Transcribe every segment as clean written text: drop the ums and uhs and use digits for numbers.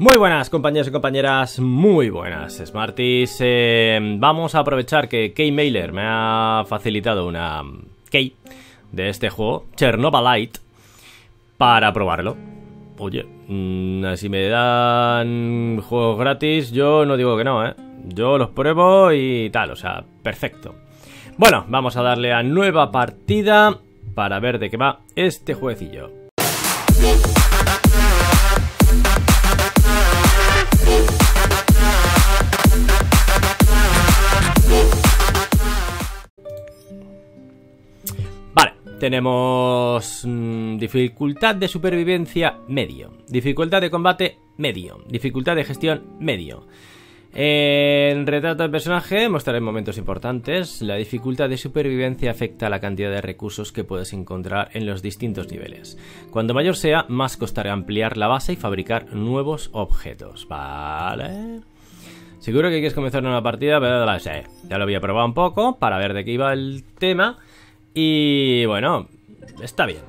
Muy buenas compañeros y compañeras, muy buenas Smarties. Vamos a aprovechar que Keymailer me ha facilitado una key de este juego, Chernobylite, para probarlo. Oye, si me dan juegos gratis, yo no digo que no, yo los pruebo y tal, o sea, perfecto. Bueno, vamos a darle a nueva partida para ver de qué va este jueguecillo. Tenemos dificultad de supervivencia medio, dificultad de combate medio, dificultad de gestión medio. En retrato del personaje mostraré momentos importantes. La dificultad de supervivencia afecta a la cantidad de recursos que puedes encontrar en los distintos niveles. Cuanto mayor sea, más costará ampliar la base y fabricar nuevos objetos. Vale. Seguro que quieres comenzar una partida, pero ya lo había probado un poco para ver de qué iba el tema. Y bueno, está bien,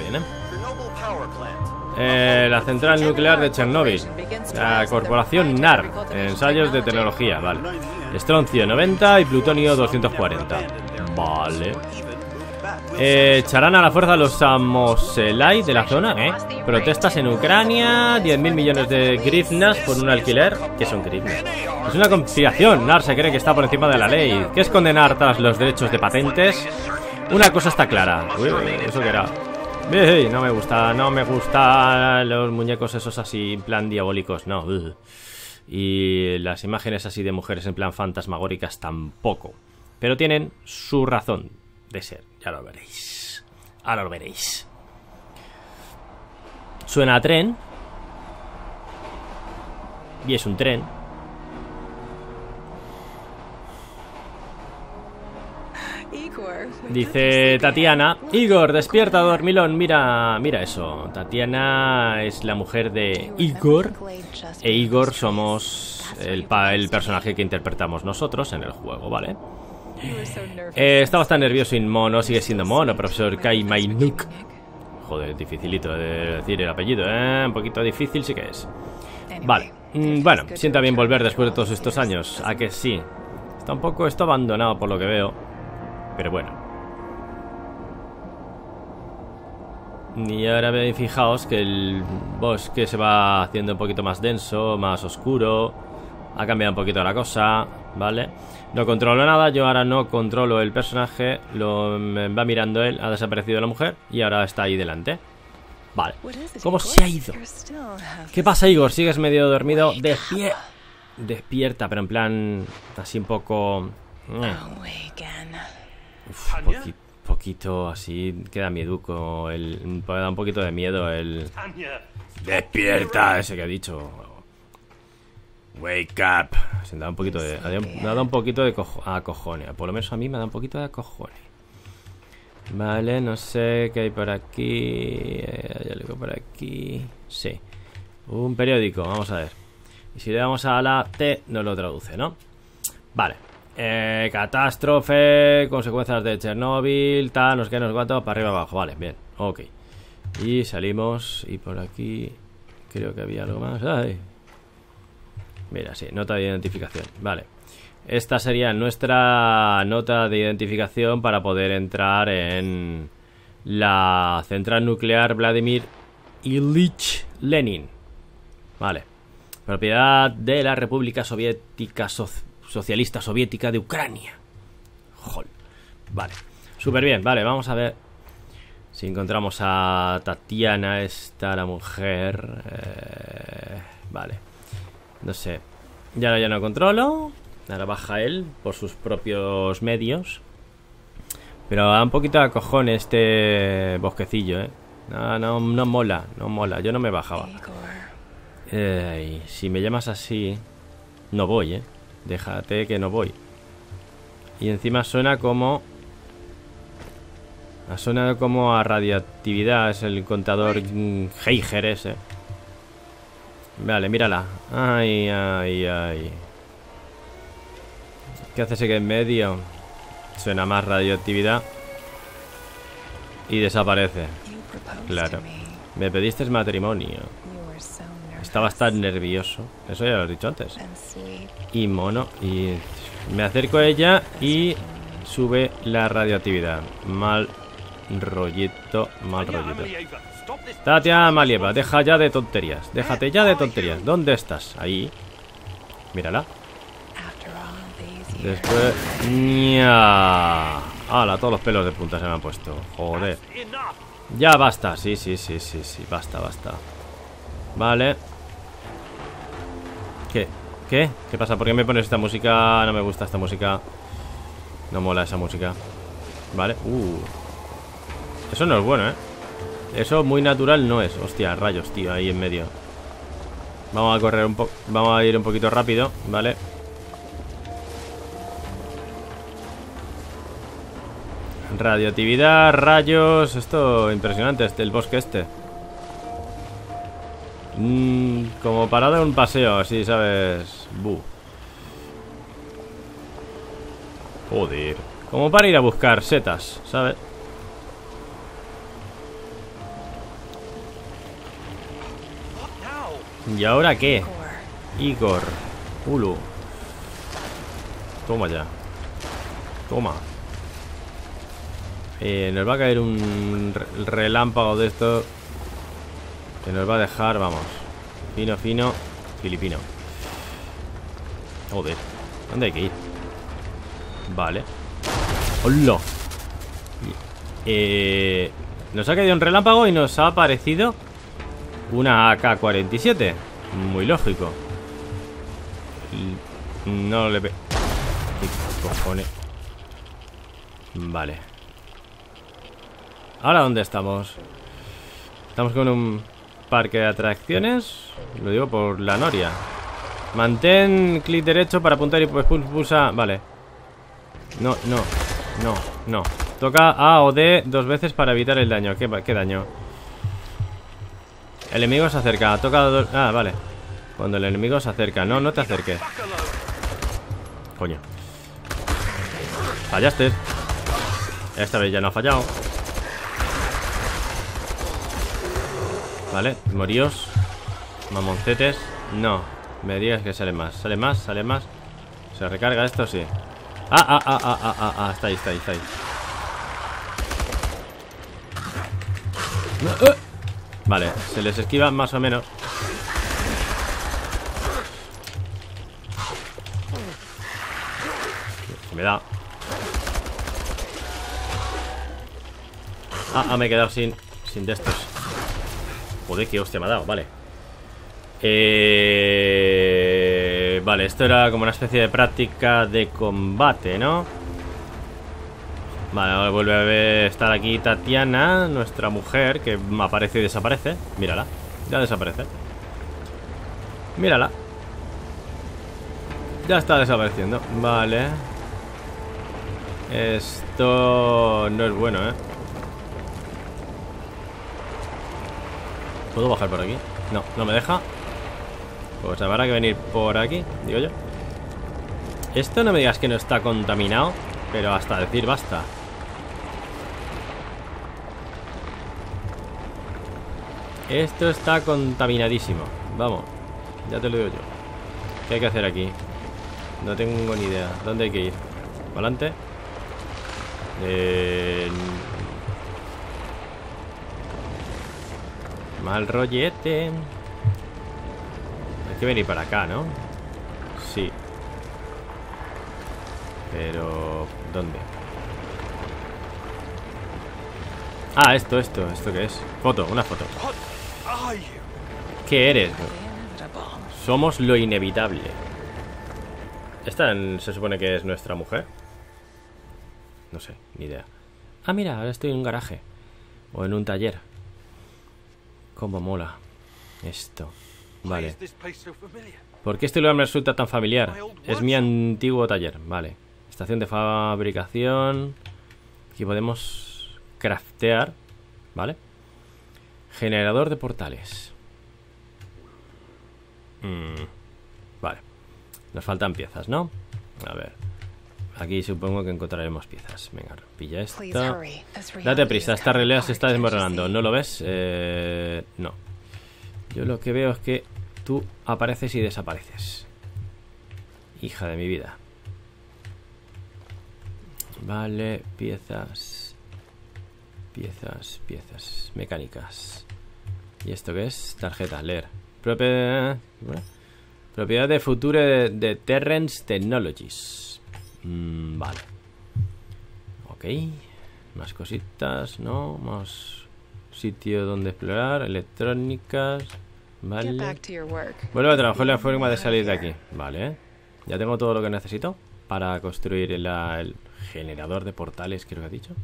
la central nuclear de Chernobyl, la corporación NAR, ensayos de tecnología, vale. Estroncio 90 y plutonio 240. Vale. Echarán a la fuerza a los Samoselai de la zona, Protestas en Ucrania, 10.000 millones de grivnas por un alquiler. ¿Qué son grivnas? Es una conspiración, NAR se cree que está por encima de la ley. ¿Qué es condenar tras los derechos de patentes? Una cosa está clara. Uy, ¿eso qué era? No me gusta los muñecos esos así en plan diabólicos, no. Y las imágenes así de mujeres en plan fantasmagóricas tampoco. Pero tienen su razón de ser, ya lo veréis. Ahora lo veréis. Suena a tren. Y es un tren. Dice Tatiana: Igor, despierta, dormilón. Mira eso. Tatiana es la mujer de Igor. E Igor somos el personaje que interpretamos nosotros en el juego, ¿vale? Estabas tan nervioso y mono. Sigue siendo mono, profesor Kaymainuk. Joder, dificilito de decir el apellido, un poquito difícil sí que es. Vale, bueno, sienta bien volver después de todos estos años. ¿A que sí? Está un poco abandonado por lo que veo, pero bueno. Y ahora fijaos que el bosque se va haciendo un poquito más denso, más oscuro. Ha cambiado un poquito la cosa, ¿vale? No controlo nada, yo ahora no controlo el personaje. Me va mirando él, ha desaparecido la mujer y ahora está ahí delante. Vale, ¿cómo se ha ido? ¿Qué pasa, Igor? ¿Sigues medio dormido? Despierta, pero en plan así un poco... poquito así, queda mieduco. Da un poquito de miedo el... Despierta, ese que ha dicho. Wake up. Se me da un poquito de... Me ha dado un poquito de cojones. Por lo menos a mí me da un poquito de cojones. Vale, no sé qué hay por aquí. Hay algo por aquí. Sí. Un periódico, vamos a ver. Y si le damos a la T, nos lo traduce, ¿no? Vale. Catástrofe, consecuencias de Chernóbil, tal, nos quedan unos cuantos, para arriba abajo, vale, bien, ok. Y salimos, y por aquí creo que había algo más. Ay. Mira, sí, nota de identificación, vale. Esta sería nuestra nota de identificación para poder entrar en la central nuclear Vladimir Ilich Lenin. Vale. Propiedad de la República Soviética Socialista Soviética de Ucrania. Jol. Vale, súper bien, vale, vamos a ver si encontramos a Tatiana, esta la mujer. Vale, no sé. Ya no controlo. Ahora baja él por sus propios medios. Pero da un poquito de cojón este bosquecillo, No mola, no mola. Yo no me bajaba. Si me llamas así, no voy, Déjate que no voy. Y encima suena como... Ha sonado como a radioactividad. Es el contador Geiger ese. Vale, mírala. Ay. ¿Qué hace ese que en medio? Suena más radioactividad. Y desaparece. Claro. Me pediste matrimonio. Estaba tan nervioso. Eso ya lo he dicho antes. Y mono. Y me acerco a ella y sube la radioactividad. Mal rollito, mal rollito. Tatiana Malieva, deja ya de tonterías. Déjate ya de tonterías. ¿Dónde estás? Ahí. Mírala. Después... ¡Nya! ¡Hala! Todos los pelos de punta se me han puesto. Joder. Ya basta. Sí. Basta. Vale. ¿Qué? ¿Qué pasa? ¿Por qué me pones esta música? No me gusta esta música. No mola esa música. Vale. Eso no es bueno, ¿eh? Eso muy natural no es. Hostia, rayos, tío, ahí en medio. Vamos a correr un poco. Vamos a ir un poquito rápido, ¿vale? Radioactividad, rayos. Esto impresionante, el bosque este. Como para dar un paseo, así, ¿sabes? Joder. Como para ir a buscar setas, ¿sabes? ¿Y ahora qué? Igor. Ulu. Toma ya. Toma. Nos va a caer un relámpago de esto que nos va a dejar, vamos. Fino, filipino. Joder. ¿Dónde hay que ir? Vale. ¡Hola! Nos ha caído un relámpago y nos ha aparecido una AK-47. Muy lógico. No le ve... ¿Qué cojones? Vale. ¿Ahora dónde estamos? Estamos con un parque de atracciones. Lo digo por la noria. Mantén clic derecho para apuntar y pues pulsa... Vale. No. Toca A o D 2 veces para evitar el daño. ¿Qué daño? El enemigo se acerca. Toca... Ah, vale. Cuando el enemigo se acerca. No te acerques. Coño. Fallaste. Esta vez ya no ha fallado. Vale, moríos. Mamoncetes. No, me digas que sale más. Sale más. ¿Se recarga esto? Sí. Está ahí. Vale, se les esquiva más o menos. Se me da. Me he quedado sin de estos. Joder, qué hostia me ha dado, vale. Vale, esto era como una especie de práctica de combate, ¿no? Vale, ahora vuelve a estar aquí Tatiana, nuestra mujer, que aparece y desaparece. Mírala, ya desaparece. Mírala. Ya está desapareciendo, vale. Esto no es bueno, ¿eh? ¿Puedo bajar por aquí? No me deja. Pues habrá que venir por aquí, digo yo. Esto no me digas que no está contaminado, pero hasta decir basta. Esto está contaminadísimo. Vamos, ya te lo digo yo. ¿Qué hay que hacer aquí? No tengo ni idea. ¿Dónde hay que ir? ¿Adelante? Mal rollete. Hay que venir para acá, ¿no? Sí. Pero... ¿dónde? Esto ¿qué es? Foto, una foto. ¿Qué eres? Somos lo inevitable. ¿Esta se supone que es nuestra mujer? No sé, ni idea. Mira, ahora estoy en un garaje. O en un taller. Cómo mola esto. Vale. ¿Por qué este lugar me resulta tan familiar? Es mi antiguo taller. Vale. Estación de fabricación. Aquí podemos craftear. Vale. Generador de portales. Vale. Nos faltan piezas, ¿no? A ver. Aquí supongo que encontraremos piezas. Venga, pilla esta. Date prisa, esta realidad se está desmoronando. ¿No lo ves? No. Yo lo que veo es que Tú apareces y desapareces. Hija de mi vida. Vale, piezas. Piezas mecánicas. ¿Y esto qué es? Tarjeta, leer. Propiedad de futuro de Terrence Technologies. Vale. Ok. Más cositas, ¿no? Más sitio donde explorar. Electrónicas. Vale. Vuelve a trabajar la forma de salir de aquí. Vale. Ya tengo todo lo que necesito para construir el generador de portales, creo que ha dicho.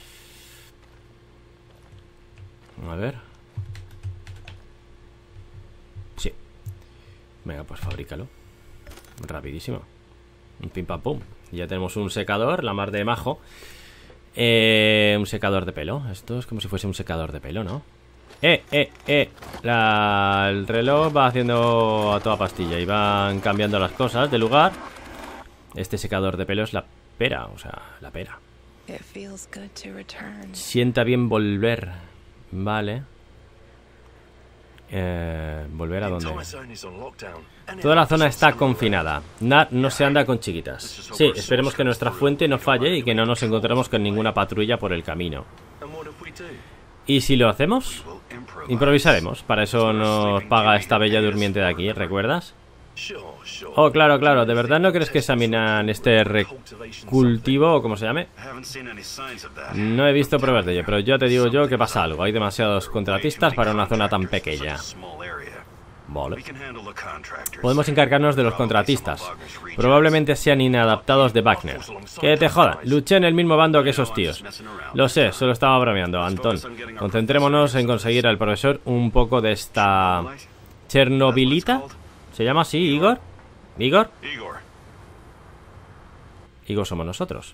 A ver. Sí. Venga, pues fabrícalo. Rapidísimo. Un pim pam pum. Ya tenemos un secador, la mar de majo. Un secador de pelo. Esto es como si fuese un secador de pelo, ¿no? El reloj va haciendo a toda pastilla y van cambiando las cosas de lugar. Este secador de pelo es la pera, o sea, la pera. Sienta bien volver. Vale. ¿Volver a dónde? Toda la zona está confinada. No se anda con chiquitas. Sí, esperemos que nuestra fuente no falle y que no nos encontremos con ninguna patrulla por el camino. ¿Y si lo hacemos? Improvisaremos. Para eso nos paga esta bella durmiente de aquí, ¿recuerdas? Oh, claro, claro. ¿De verdad no crees que examinan este recultivo o como se llame? No he visto pruebas de ello, pero ya te digo yo que pasa algo. Hay demasiados contratistas para una zona tan pequeña. Vale. Podemos encargarnos de los contratistas. Probablemente sean inadaptados de Wagner. Que te jodan. Luché en el mismo bando que esos tíos. Lo sé, solo estaba bromeando, Antón. Concentrémonos en conseguir al profesor un poco de esta... ¿Chernobylita? ¿Se llama así, Igor? ¿Igor? Igor somos nosotros.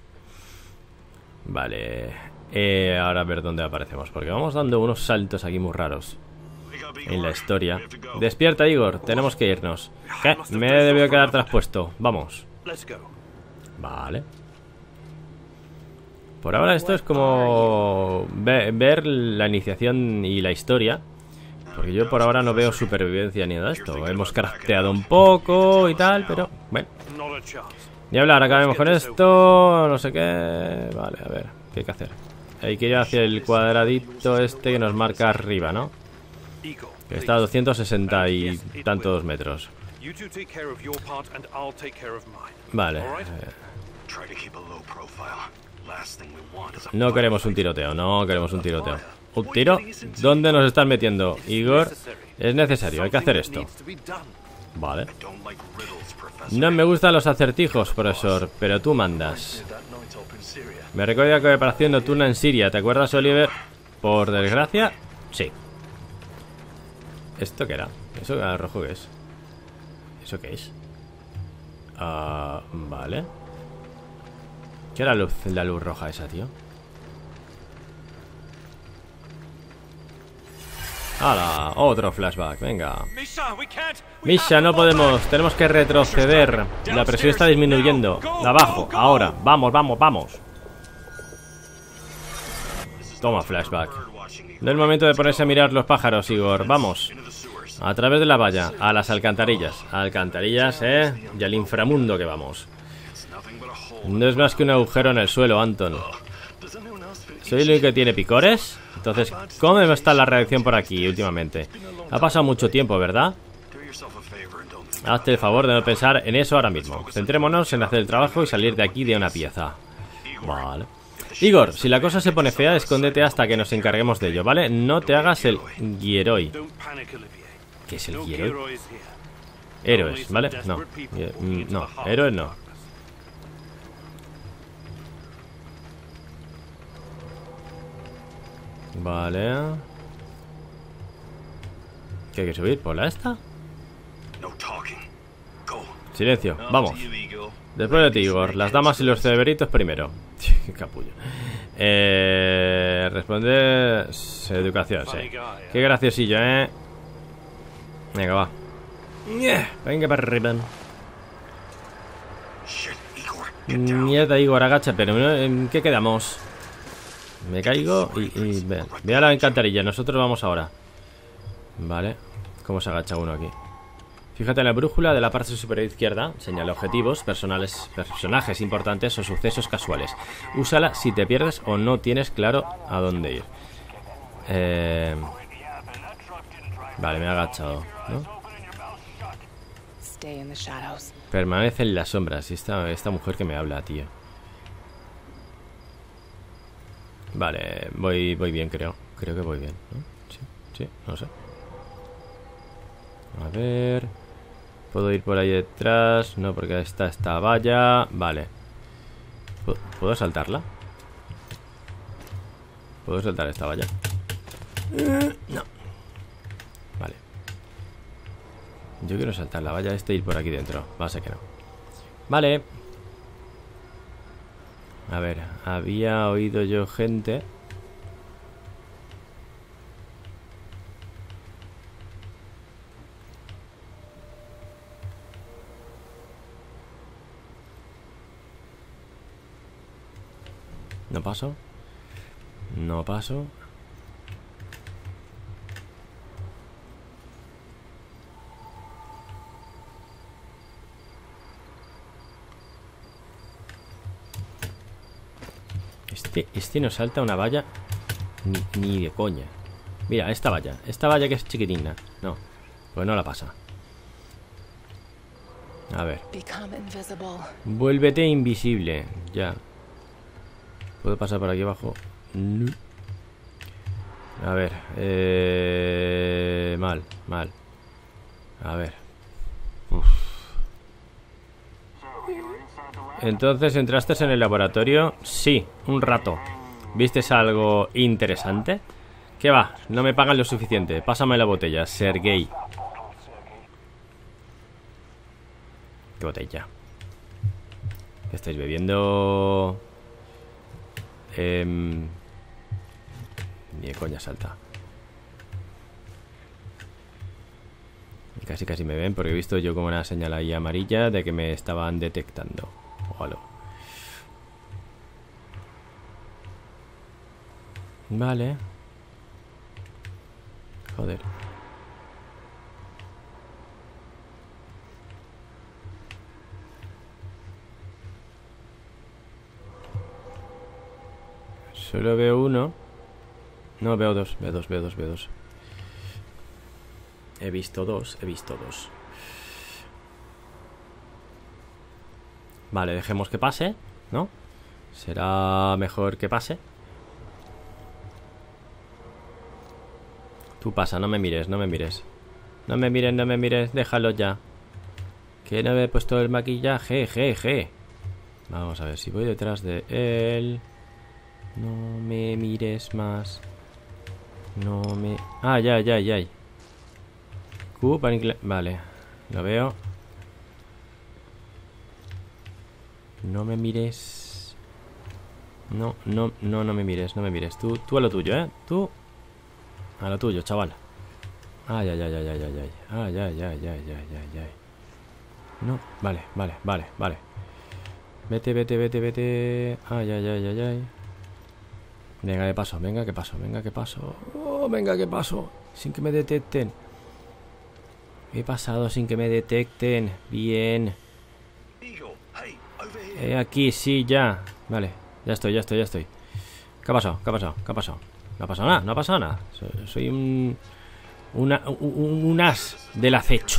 Vale. Ahora a ver dónde aparecemos, porque vamos dando unos saltos aquí muy raros en la historia. Despierta, Igor, tenemos que irnos. ¿Qué? Me he debido quedar traspuesto. Vamos. Vale. Por ahora esto es como ver la iniciación y la historia, porque yo por ahora no veo supervivencia ni nada de esto. Hemos crafteado un poco y tal, pero bueno. Ni hablar, acabemos con esto. No sé qué. Vale, a ver, ¿qué hay que hacer? Hay que ir hacia el cuadradito este que nos marca arriba, ¿no? Que está a 260 y tantos metros. Vale. No queremos un tiroteo, no queremos un tiroteo. ¿Un tiro? ¿Dónde nos están metiendo, Igor? Es necesario, hay que hacer esto. Vale. No me gustan los acertijos, profesor, pero tú mandas. Me recuerda que operación nocturna en Siria, ¿te acuerdas, Oliver? Por desgracia, sí. ¿Esto qué era? ¿Eso rojo qué es? ¿Eso qué es? Vale. ¿Qué era la luz roja esa, tío? ¡Hala! Otro flashback, venga. Misha, no podemos. Tenemos que retroceder. La presión está disminuyendo. De abajo, ahora. Vamos, vamos, vamos. Toma, flashback. No es el momento de ponerse a mirar los pájaros, Igor. Vamos. A través de la valla, a las alcantarillas. Alcantarillas, y al inframundo que vamos. No es más que un agujero en el suelo, Anton. ¿Soy el único que tiene picores? Entonces, ¿cómo está la reacción por aquí últimamente? Ha pasado mucho tiempo, ¿verdad? Hazte el favor de no pensar en eso ahora mismo. Centrémonos en hacer el trabajo y salir de aquí de una pieza. Vale. Igor, si la cosa se pone fea, escóndete hasta que nos encarguemos de ello, ¿vale? No te hagas el guieroi. ¿Qué es el guieroi? Héroes, ¿vale? No. No, héroes no. Vale. ¿Qué hay que subir? ¿Por la esta? Silencio, vamos. Después de ti, Igor. Las damas y los cerebritos primero. Qué capullo. Responder... Educación, sí. Qué graciosillo, Venga, va. Venga para arriba. Mierda, Igor, agacha. Pero ¿en qué quedamos? Me caigo y ve a la alcantarilla. Nosotros vamos ahora. Vale. ¿Cómo se agacha uno aquí? Fíjate en la brújula de la parte superior izquierda. Señala objetivos, personajes importantes o sucesos casuales. Úsala si te pierdes o no tienes claro a dónde ir. Vale, me he agachado, ¿no? Permanece en las sombras. Y esta mujer que me habla, tío. Vale, voy bien, creo. Creo que voy bien, ¿no? Sí, no sé. A ver... ¿Puedo ir por ahí detrás? No, porque está esta valla. Vale. ¿Puedo saltarla? ¿Puedo saltar esta valla? No. Vale. Yo quiero saltar la valla esta e ir por aquí dentro. Va a ser que no. Vale. A ver, había oído yo gente. No paso. No paso. Este no salta una valla ni de coña. Mira, esta valla que es chiquitina. No, pues no la pasa. A ver. Vuélvete invisible. Ya. ¿Puedo pasar por aquí abajo? No. A ver. Mal. A ver. Uf. Entonces, ¿entraste en el laboratorio? Sí, un rato. ¿Vistes algo interesante? ¿Qué va? No me pagan lo suficiente. Pásame la botella, Sergei. ¿Qué botella? ¿Qué estáis bebiendo? Ni de coña salta. Y casi me ven porque he visto yo como una señal ahí amarilla de que me estaban detectando. Ojalá. Vale. Joder. Solo veo uno. No, veo dos. Veo dos. He visto dos. Vale, dejemos que pase, ¿no? Será mejor que pase. Tú pasa, no me mires. No me mires, déjalo ya. Que no me he puesto el maquillaje, Vamos a ver si voy detrás de él. No me mires más. No me... Ah, ya. Vale, lo veo. No me mires. No me mires. Tú a lo tuyo, ¿eh? Tú a lo tuyo, chaval. Ay. No, vale. Vete. Ay. Venga, que paso. Oh, venga, que paso. Sin que me detecten. He pasado sin que me detecten. Bien. Aquí, sí, ya. Vale, ya estoy. ¿Qué ha pasado? No ha pasado nada. Soy un as del acecho.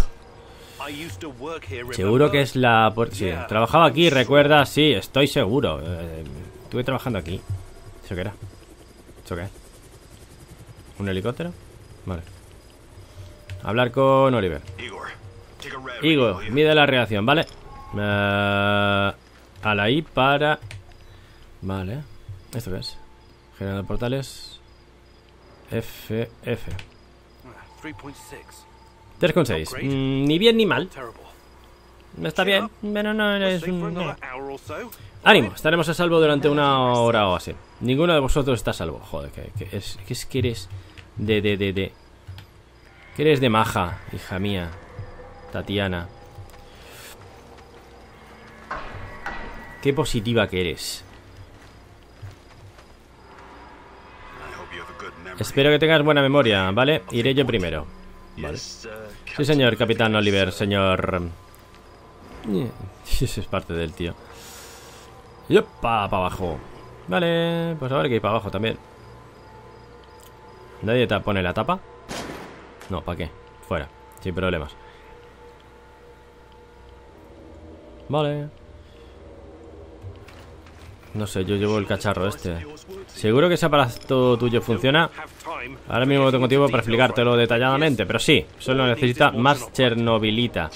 Seguro que es la... Sí, trabajaba aquí, recuerda. Sí, estoy seguro. Estuve trabajando aquí. ¿Eso qué era? ¿Eso qué es? ¿Un helicóptero? Vale. Hablar con Oliver. Igor, mide la reacción, ¿vale? A la I para... Vale. ¿Esto qué es? Generador de portales. FF 3,6. Ni bien ni mal. Está bien, pero no eres un... Ánimo, estaremos a salvo durante una hora o así. Ninguno de vosotros está a salvo. Joder, que es que eres que eres de maja, hija mía, Tatiana. Qué positiva que eres. Espero que tengas buena memoria, ¿vale? Iré yo primero. Vale. Sí, señor, capitán Oliver, señor. Ese es parte del tío. Y para abajo. Vale, pues ahora hay que ir para abajo también. ¿Nadie te pone la tapa? No, ¿para qué? Fuera, sin problemas. Vale. No sé, yo llevo el cacharro este. Seguro que ese aparato tuyo funciona. Ahora mismo no tengo tiempo para explicártelo detalladamente, pero sí, solo necesita más chernobylita.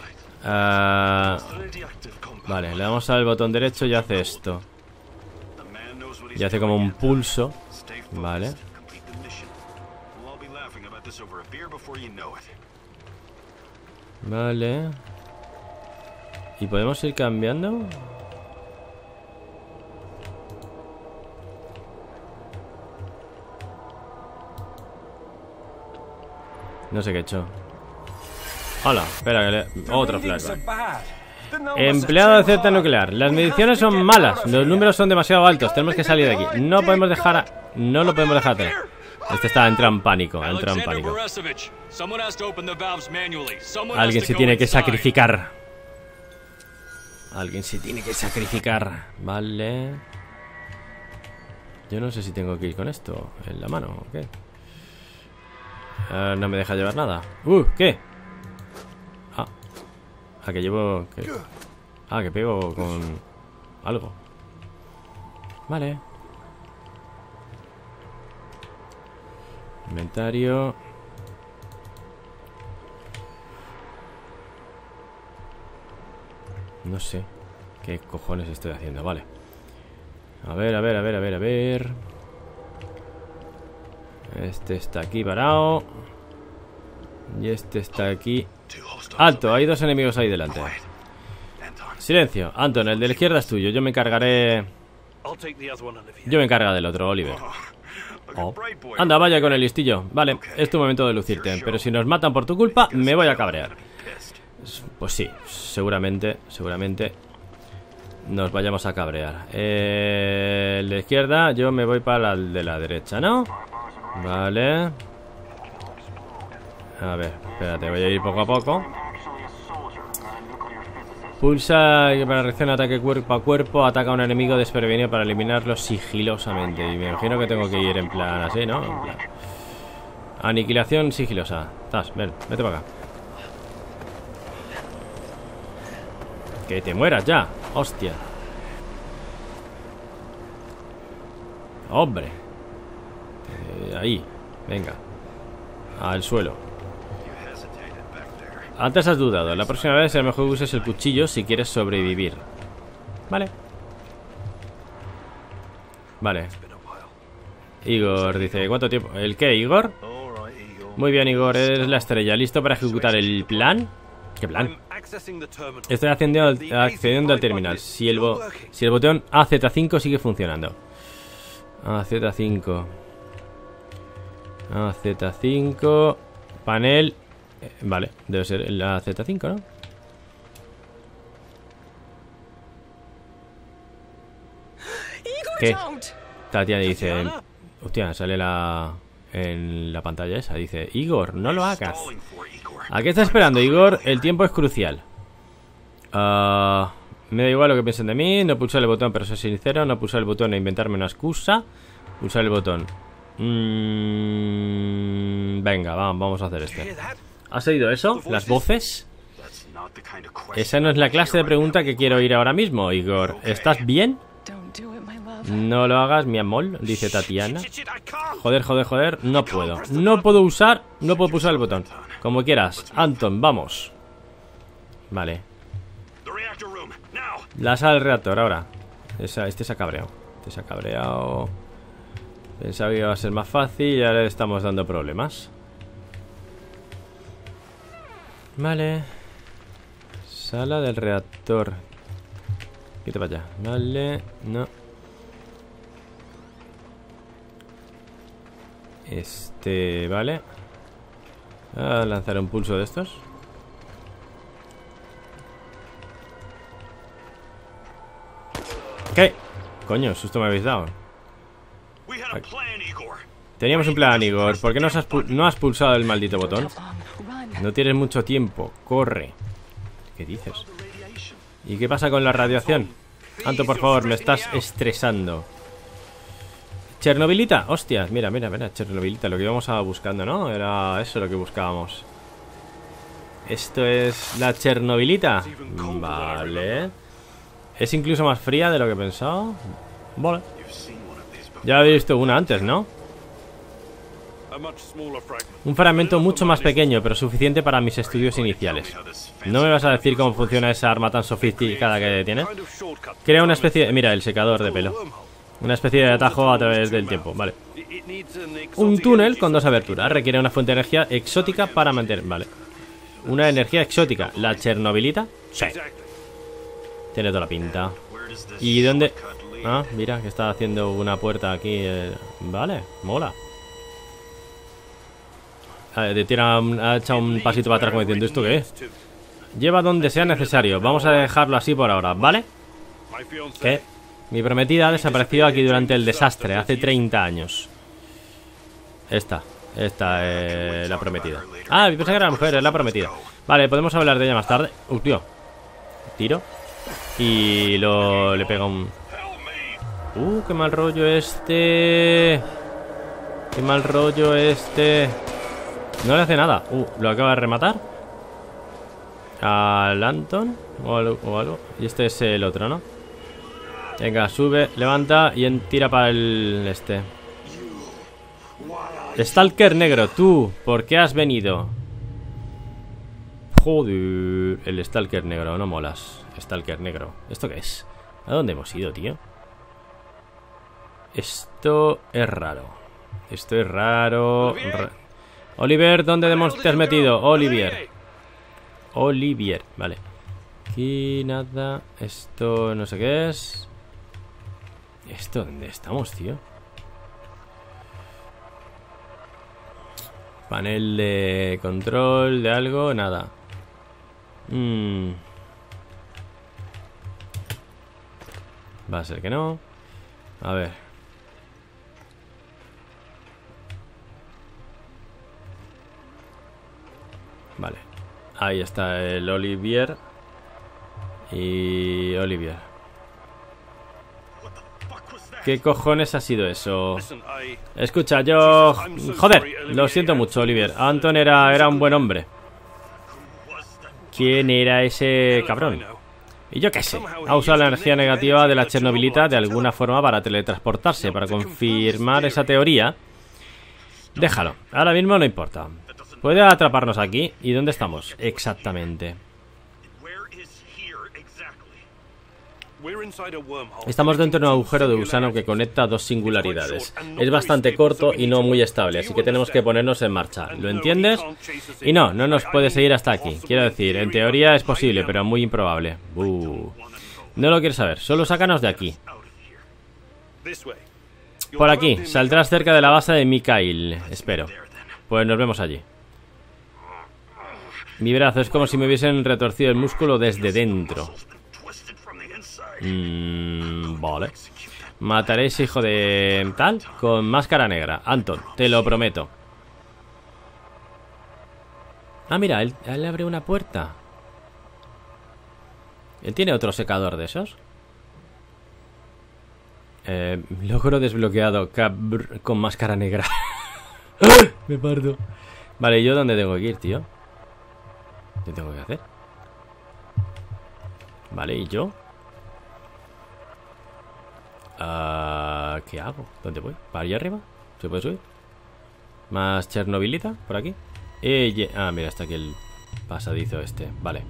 Vale, le damos al botón derecho y hace esto. Y hace como un pulso. Vale. Vale. ¿Y podemos ir cambiando? No sé qué he hecho. Hola, espera que le... Otro flashback. Empleado de centro nuclear. Las mediciones son malas. Los números son demasiado altos. Tenemos que salir de aquí. No podemos dejar... No lo podemos dejar atrás. Este está entra en pánico. Entra en pánico. Alguien se tiene que sacrificar. Alguien se tiene que sacrificar. Vale. Yo no sé si tengo que ir con esto en la mano o qué. No me deja llevar nada. ¿Qué? Que llevo... ¿qué? Que pego con... algo. Vale. Inventario. No sé qué cojones estoy haciendo, vale. A ver. Este está aquí parado. Y este está aquí. Alto, hay dos enemigos ahí delante. Silencio, Anton, el de la izquierda es tuyo. Yo me encargaré... Yo me encargo del otro, Oliver. Anda, vaya con el listillo. Vale, es tu momento de lucirte. Pero si nos matan por tu culpa, me voy a cabrear. Pues sí, seguramente nos vayamos a cabrear. El de izquierda, yo me voy para el de la derecha, ¿no? Vale. A ver, espérate, voy a ir poco a poco. Pulsa para reaccionar ataque cuerpo a cuerpo. Ataca a un enemigo desprevenido para eliminarlo sigilosamente. Y me imagino que tengo que ir en plan así, ¿no? En plan. Aniquilación sigilosa. Ven, vete para acá. Que te mueras ya. Hostia. Hombre. Ahí. Venga. Al suelo. Antes has dudado. La próxima vez a lo mejor uses el cuchillo si quieres sobrevivir. Vale. Vale. Igor dice, ¿cuánto tiempo? ¿El qué, Igor? Muy bien, Igor, eres la estrella. ¿Listo para ejecutar el plan? ¿Qué plan? Estoy accediendo al terminal. Si el botón AZ5 sigue funcionando. AZ5. AZ5. Panel. Vale, debe ser la Z5, ¿no? ¿Qué? Tatiana dice... Hostia, sale en la pantalla esa. Dice, Igor, no lo hagas. ¿A qué estás esperando, Igor? El tiempo es crucial. Me da igual lo que piensen de mí. No pulsar el botón, pero soy sincero. No pulsar el botón e inventarme una excusa. Pulsar el botón. Venga, vamos a hacer este. ¿Has oído eso? ¿Las voces? Esa no es la clase de pregunta que quiero oír ahora mismo, Igor. ¿Estás bien? No lo hagas, mi amor, dice Tatiana. Joder. No puedo. No puedo pulsar el botón. Como quieras. Anton, vamos. Vale. La sala del reactor, ahora. Este se ha cabreado. Pensaba que iba a ser más fácil y ahora le estamos dando problemas. Vale. Sala del reactor. Quita para allá. Vale. No. Vale. A lanzar un pulso de estos. ¿Qué? Coño, susto me habéis dado. Teníamos un plan, Igor. ¿Por qué no has pulsado el maldito botón? No tienes mucho tiempo. Corre. ¿Qué dices? ¿Y qué pasa con la radiación? Anto, por favor, me estás estresando. Chernobylita. Hostias, mira, mira, mira. Chernobylita, lo que íbamos a buscando, ¿no? Era eso lo que buscábamos. Esto es la Chernobylita. Vale. Es incluso más fría de lo que pensaba. Vale. Ya habéis visto una antes, ¿no? Un fragmento mucho más pequeño, pero suficiente para mis estudios iniciales. ¿No me vas a decir cómo funciona esa arma tan sofisticada que tiene? Crea una especie de... Mira, el secador de pelo. Una especie de atajo a través del tiempo, vale. Un túnel con 2 aberturas. Requiere una fuente de energía exótica para mantener... Vale. Una energía exótica. ¿La Chernobylita? Sí. Tiene toda la pinta. ¿Y dónde...? Ah, mira, que está haciendo una puerta aquí. Vale, mola. Ha echado un pasito para atrás como diciendo, ¿esto qué es? Lleva donde sea necesario. Vamos a dejarlo así por ahora, ¿vale? ¿Qué? Mi prometida ha desaparecido aquí durante el desastre, hace 30 años. Esta es la prometida. Ah, pensé que era la mujer, es la prometida. Vale, podemos hablar de ella más tarde. Tío. Tiro. Y le pega un... qué mal rollo este. Qué mal rollo este. No le hace nada. Lo acaba de rematar. Al Anton o algo. Y este es el otro, ¿no? Venga, sube, levanta y tira para el este. Stalker negro, tú, ¿por qué has venido? Joder, el Stalker negro, no molas. Stalker negro, ¿esto qué es? ¿A dónde hemos ido, tío? Esto es raro. Esto es raro. Oliver, ¿dónde demonios te has metido? Oliver, vale. Aquí nada. Esto no sé qué es. ¿Esto dónde estamos, tío? Panel de control de algo, nada. Va a ser que no. A ver. Vale. Ahí está el Olivier. Y Olivier. ¿Qué cojones ha sido eso? Escucha, yo... Joder, lo siento mucho, Olivier. Anton era un buen hombre. ¿Quién era ese cabrón? Y yo qué sé. Ha usado la energía negativa de la Chernobylita de alguna forma para teletransportarse. Para confirmar esa teoría. Déjalo, ahora mismo no importa. Puede atraparnos aquí. ¿Y dónde estamos? Exactamente. Estamos dentro de un agujero de gusano que conecta 2 singularidades. Es bastante corto y no muy estable, así que tenemos que ponernos en marcha. ¿Lo entiendes? Y no nos puede seguir hasta aquí. Quiero decir, en teoría es posible, pero muy improbable. No lo quieres saber, solo sácanos de aquí. Por aquí, saldrás cerca de la base de Mikhail, espero. Pues nos vemos allí. Mi brazo es como si me hubiesen retorcido el músculo desde dentro. Vale. Mataré a ese hijo de... tal, con máscara negra. Anton, te lo prometo. Ah, mira, él abre una puerta. ¿Él tiene otro secador de esos? Logro desbloqueado. Con máscara negra. Me parto. Vale, ¿y yo dónde tengo que ir, tío? ¿Qué tengo que hacer? Vale, ¿y yo? ¿Qué hago? ¿Dónde voy? ¿Para allá arriba? ¿Se puede subir? ¿Más Chernobylita? ¿Por aquí? Mira, está aquí el pasadizo este. Vale.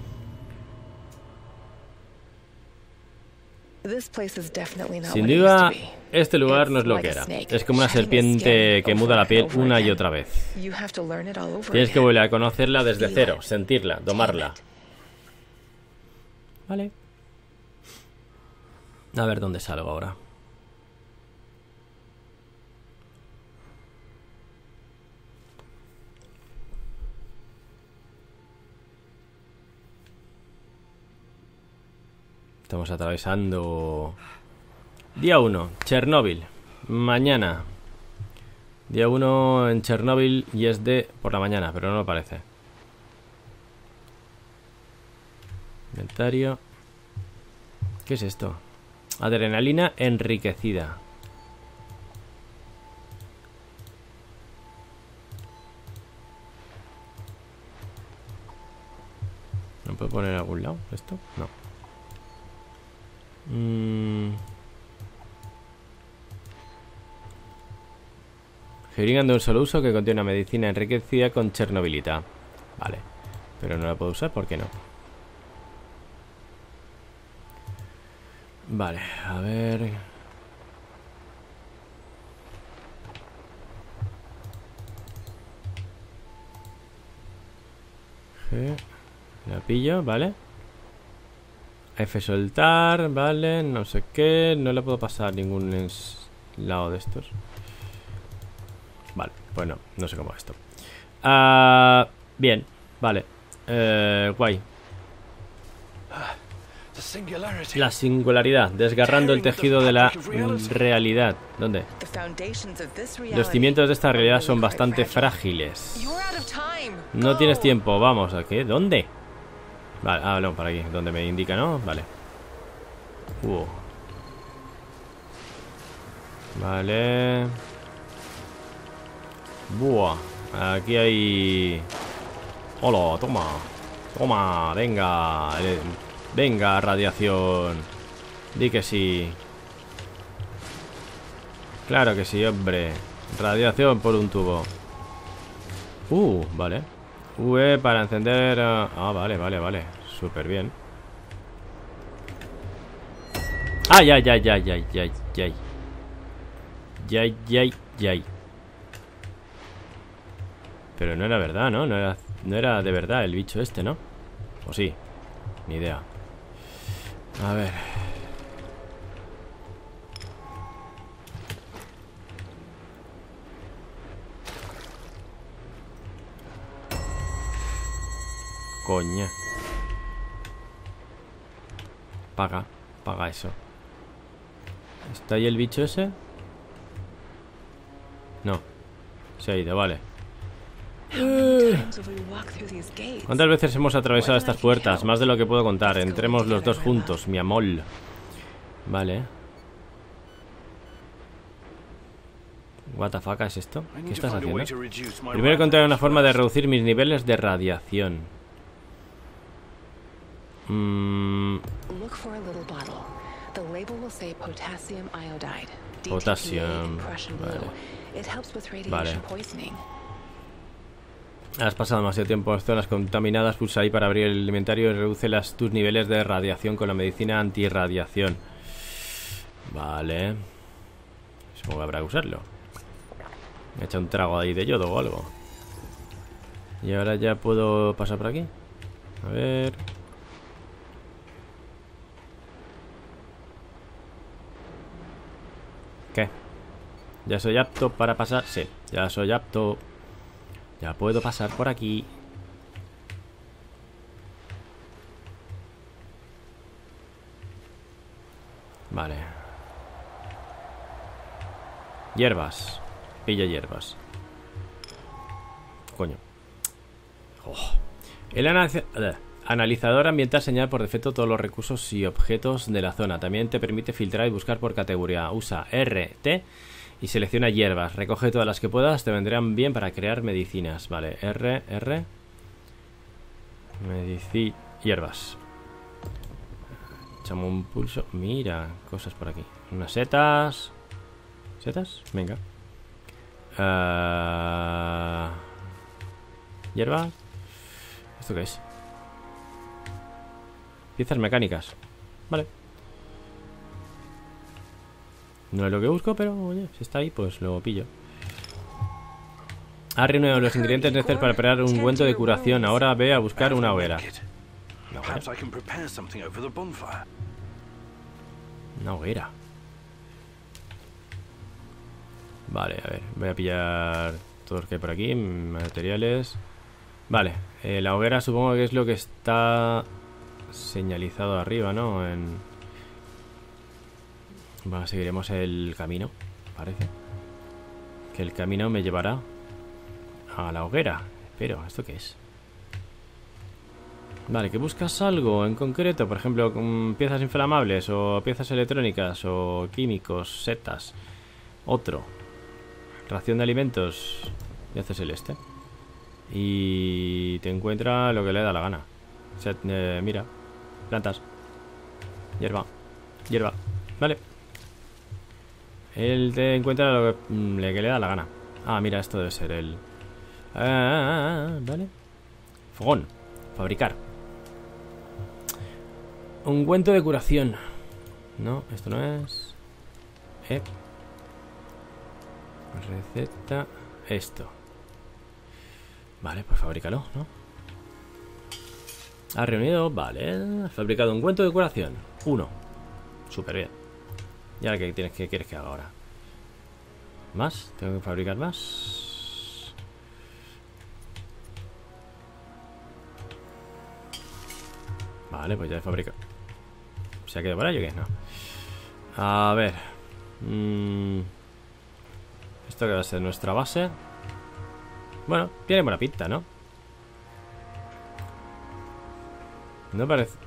Sin duda, este lugar no es lo que era. Es como una serpiente que muda la piel una y otra vez. Tienes que volver a conocerla desde cero, sentirla, domarla. Vale. A ver dónde salgo ahora. Estamos atravesando... Día 1, Chernóbil. Mañana. Día 1 en Chernóbil y es de por la mañana, pero no lo parece. Inventario. ¿Qué es esto? Adrenalina enriquecida. ¿No puedo poner en algún lado esto? No. Jeringa de un solo uso que contiene una medicina enriquecida con chernobilita. Vale. Pero no la puedo usar, ¿por qué no? Vale, a ver. G. La pillo, vale. F soltar, vale. No sé qué. No le puedo pasar ningún lado de estos. Vale, pues no, no sé cómo es esto. Bien, vale. Guay. La singularidad, desgarrando el tejido de la realidad. ¿Dónde? Los cimientos de esta realidad son bastante frágiles. No tienes tiempo, vamos, ¿a qué? ¿Dónde? Vale, no, para aquí, donde me indica, ¿no? Vale. Vale. Buah, aquí hay... Hola, toma. Toma, venga. Venga, radiación. Di que sí. Claro que sí, hombre. Radiación por un tubo. Vale. V para encender... vale, vale, vale. Súper bien. ¡Ay, ay, ay, ay, ay, ay, ay! ¡Yay, yay, yay! Pero no era verdad, ¿no? No era de verdad el bicho este, ¿no? ¿O sí? Ni idea. A ver. Coña. Paga eso. ¿Está ahí el bicho ese? No. Se ha ido, vale. ¿Cuántas veces hemos atravesado estas puertas? Más de lo que puedo contar. Entremos los dos juntos, mi amor. Vale. What the fuck es esto? ¿Qué estás haciendo? Primero encontrar una forma de reducir mis niveles de radiación. Potasio. Vale. Has pasado demasiado tiempo en zonas contaminadas. Pulsa ahí para abrir el inventario y reduce tus niveles de radiación con la medicina antirradiación. Vale. Supongo que habrá que usarlo. Me he echado un trago ahí de yodo o algo. Y ahora ya puedo pasar por aquí. A ver. ¿Qué? ¿Ya soy apto para pasar? Sí, ya soy apto. Ya puedo pasar por aquí. Vale. Hierbas. Pilla hierbas. Coño. El analizador ambiental señala por defecto todos los recursos y objetos de la zona. También te permite filtrar y buscar por categoría. Usa RT y selecciona hierbas. Recoge todas las que puedas, te vendrán bien para crear medicinas. Vale, R. Hierbas. Echamos un pulso. Mira, cosas por aquí. Unas setas. ¿Setas? Venga. Hierba. ¿Esto qué es? Piezas mecánicas. Vale. No es lo que busco, pero oye, si está ahí, pues lo pillo. Ha reunido los ingredientes necesarios para preparar un ungüento de curación. Ahora ve a buscar una hoguera. Una hoguera. Vale, a ver. Voy a pillar todo lo que hay por aquí. Materiales. Vale. La hoguera supongo que es lo que está señalizado arriba, ¿no? Bueno, seguiremos el camino. Parece que el camino me llevará a la hoguera. Pero, ¿esto qué es? Vale, que buscas algo en concreto. Por ejemplo, piezas inflamables o piezas electrónicas o químicos, setas. Otro. Ración de alimentos. Y haces el este. Y te encuentra lo que le da la gana. O sea, mira. Plantas. Hierba. Hierba. Vale. Él te encuentra lo que le da la gana. Ah, mira, esto debe ser el... vale. Fogón. Fabricar. Ungüento de curación. No, esto no es. Receta. Esto. Vale, pues fabrícalo, ¿no? Has reunido, vale. Has fabricado ungüento de curación. 1. Súper bien. ¿Y ahora qué quieres que haga ahora? ¿Más? ¿Tengo que fabricar más? Vale, pues ya he fabricado. ¿Se ha quedado por ahí o qué? No. A ver. Esto que va a ser nuestra base. Bueno, tiene buena pinta, ¿no? No parece...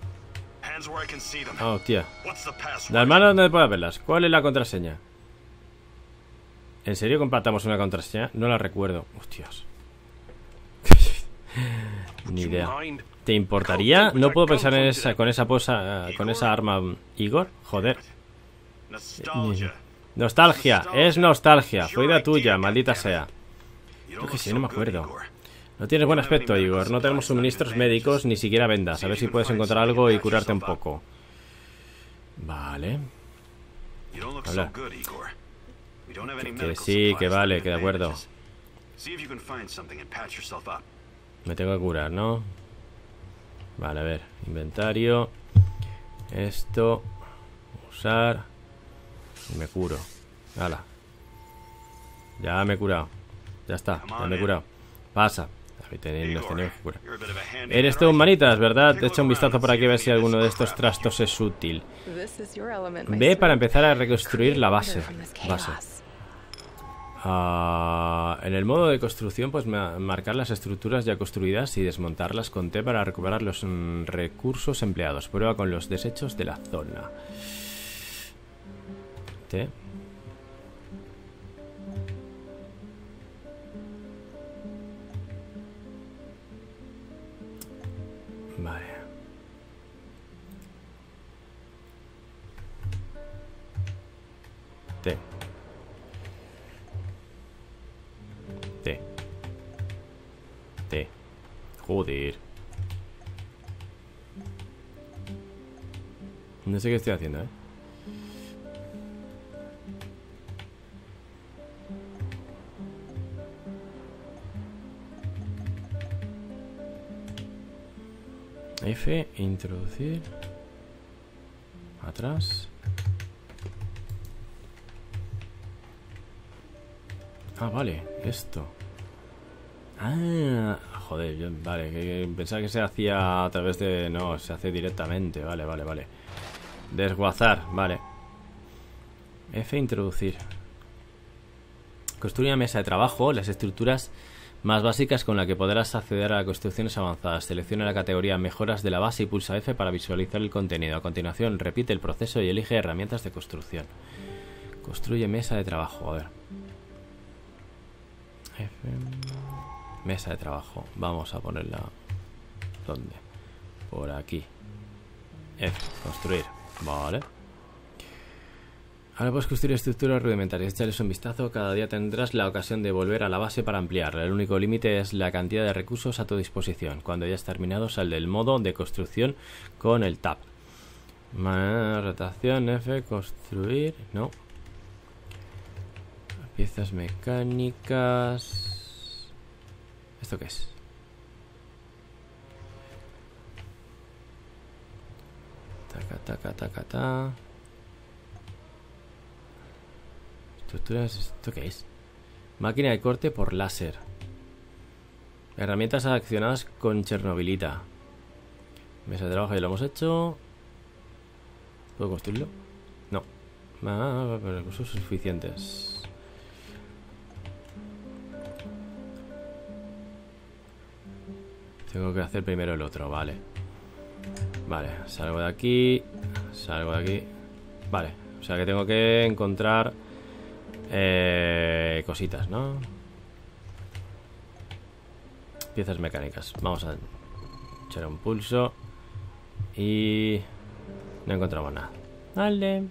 Oh, tía. Las manos donde puedas verlas. ¿Cuál es la contraseña? ¿En serio completamos una contraseña? No la recuerdo. Hostias. Ni idea. ¿Te importaría? No puedo pensar en esa, con esa arma, Igor. Joder. Nostalgia. Es nostalgia. Fue idea tuya, maldita sea. Yo que sé, no me acuerdo. No tienes buen aspecto, Igor. No tenemos suministros médicos, ni siquiera vendas. A ver si puedes encontrar algo y curarte un poco. Vale. Habla. Que sí, que vale, que de acuerdo. Me tengo que curar, ¿no? Vale, a ver. Inventario. Esto. Usar. Y me curo. Hala. Ya me he curado. Ya está, ya me he curado. Pasa. Nos tenemos que curar. Eres tú, manitas, ¿verdad? Echa un vistazo por aquí a ver si alguno de estos trastos es útil. Ve para empezar a reconstruir la base. En el modo de construcción, pues marcar las estructuras ya construidas y desmontarlas con T para recuperar los recursos empleados. Prueba con los desechos de la zona. T. Vale. T. T. T. Joder. No sé qué estoy haciendo, ¿eh? F, introducir. Atrás. Ah, vale, esto. Ah, joder, vale, que pensaba que se hacía a través de... No, se hace directamente, vale. Desguazar, vale. F, introducir. Construye una mesa de trabajo, las estructuras más básicas con la que podrás acceder a construcciones avanzadas. Selecciona la categoría mejoras de la base y pulsa F para visualizar el contenido. A continuación, repite el proceso y elige herramientas de construcción. Construye mesa de trabajo, a ver. F. Mesa de trabajo. Vamos a ponerla... ¿Dónde? Por aquí. F. Construir. Vale. Ahora puedes construir estructuras rudimentarias. Échales un vistazo. Cada día tendrás la ocasión de volver a la base para ampliarla. El único límite es la cantidad de recursos a tu disposición. Cuando hayas terminado, sal del modo de construcción con el Tab. Rotación, F, construir. No. Piezas mecánicas. ¿Esto qué es? Taca. Estructuras, ¿esto qué es? Máquina de corte por láser. Herramientas accionadas con Chernobylita. Mesa de trabajo ya lo hemos hecho. ¿Puedo construirlo? No. Recursos suficientes. Tengo que hacer primero el otro, vale. Vale, salgo de aquí. Salgo de aquí. Vale, o sea que tengo que encontrar cositas, ¿no? Piezas mecánicas. Vamos a echar un pulso. Y no encontramos nada. Vale.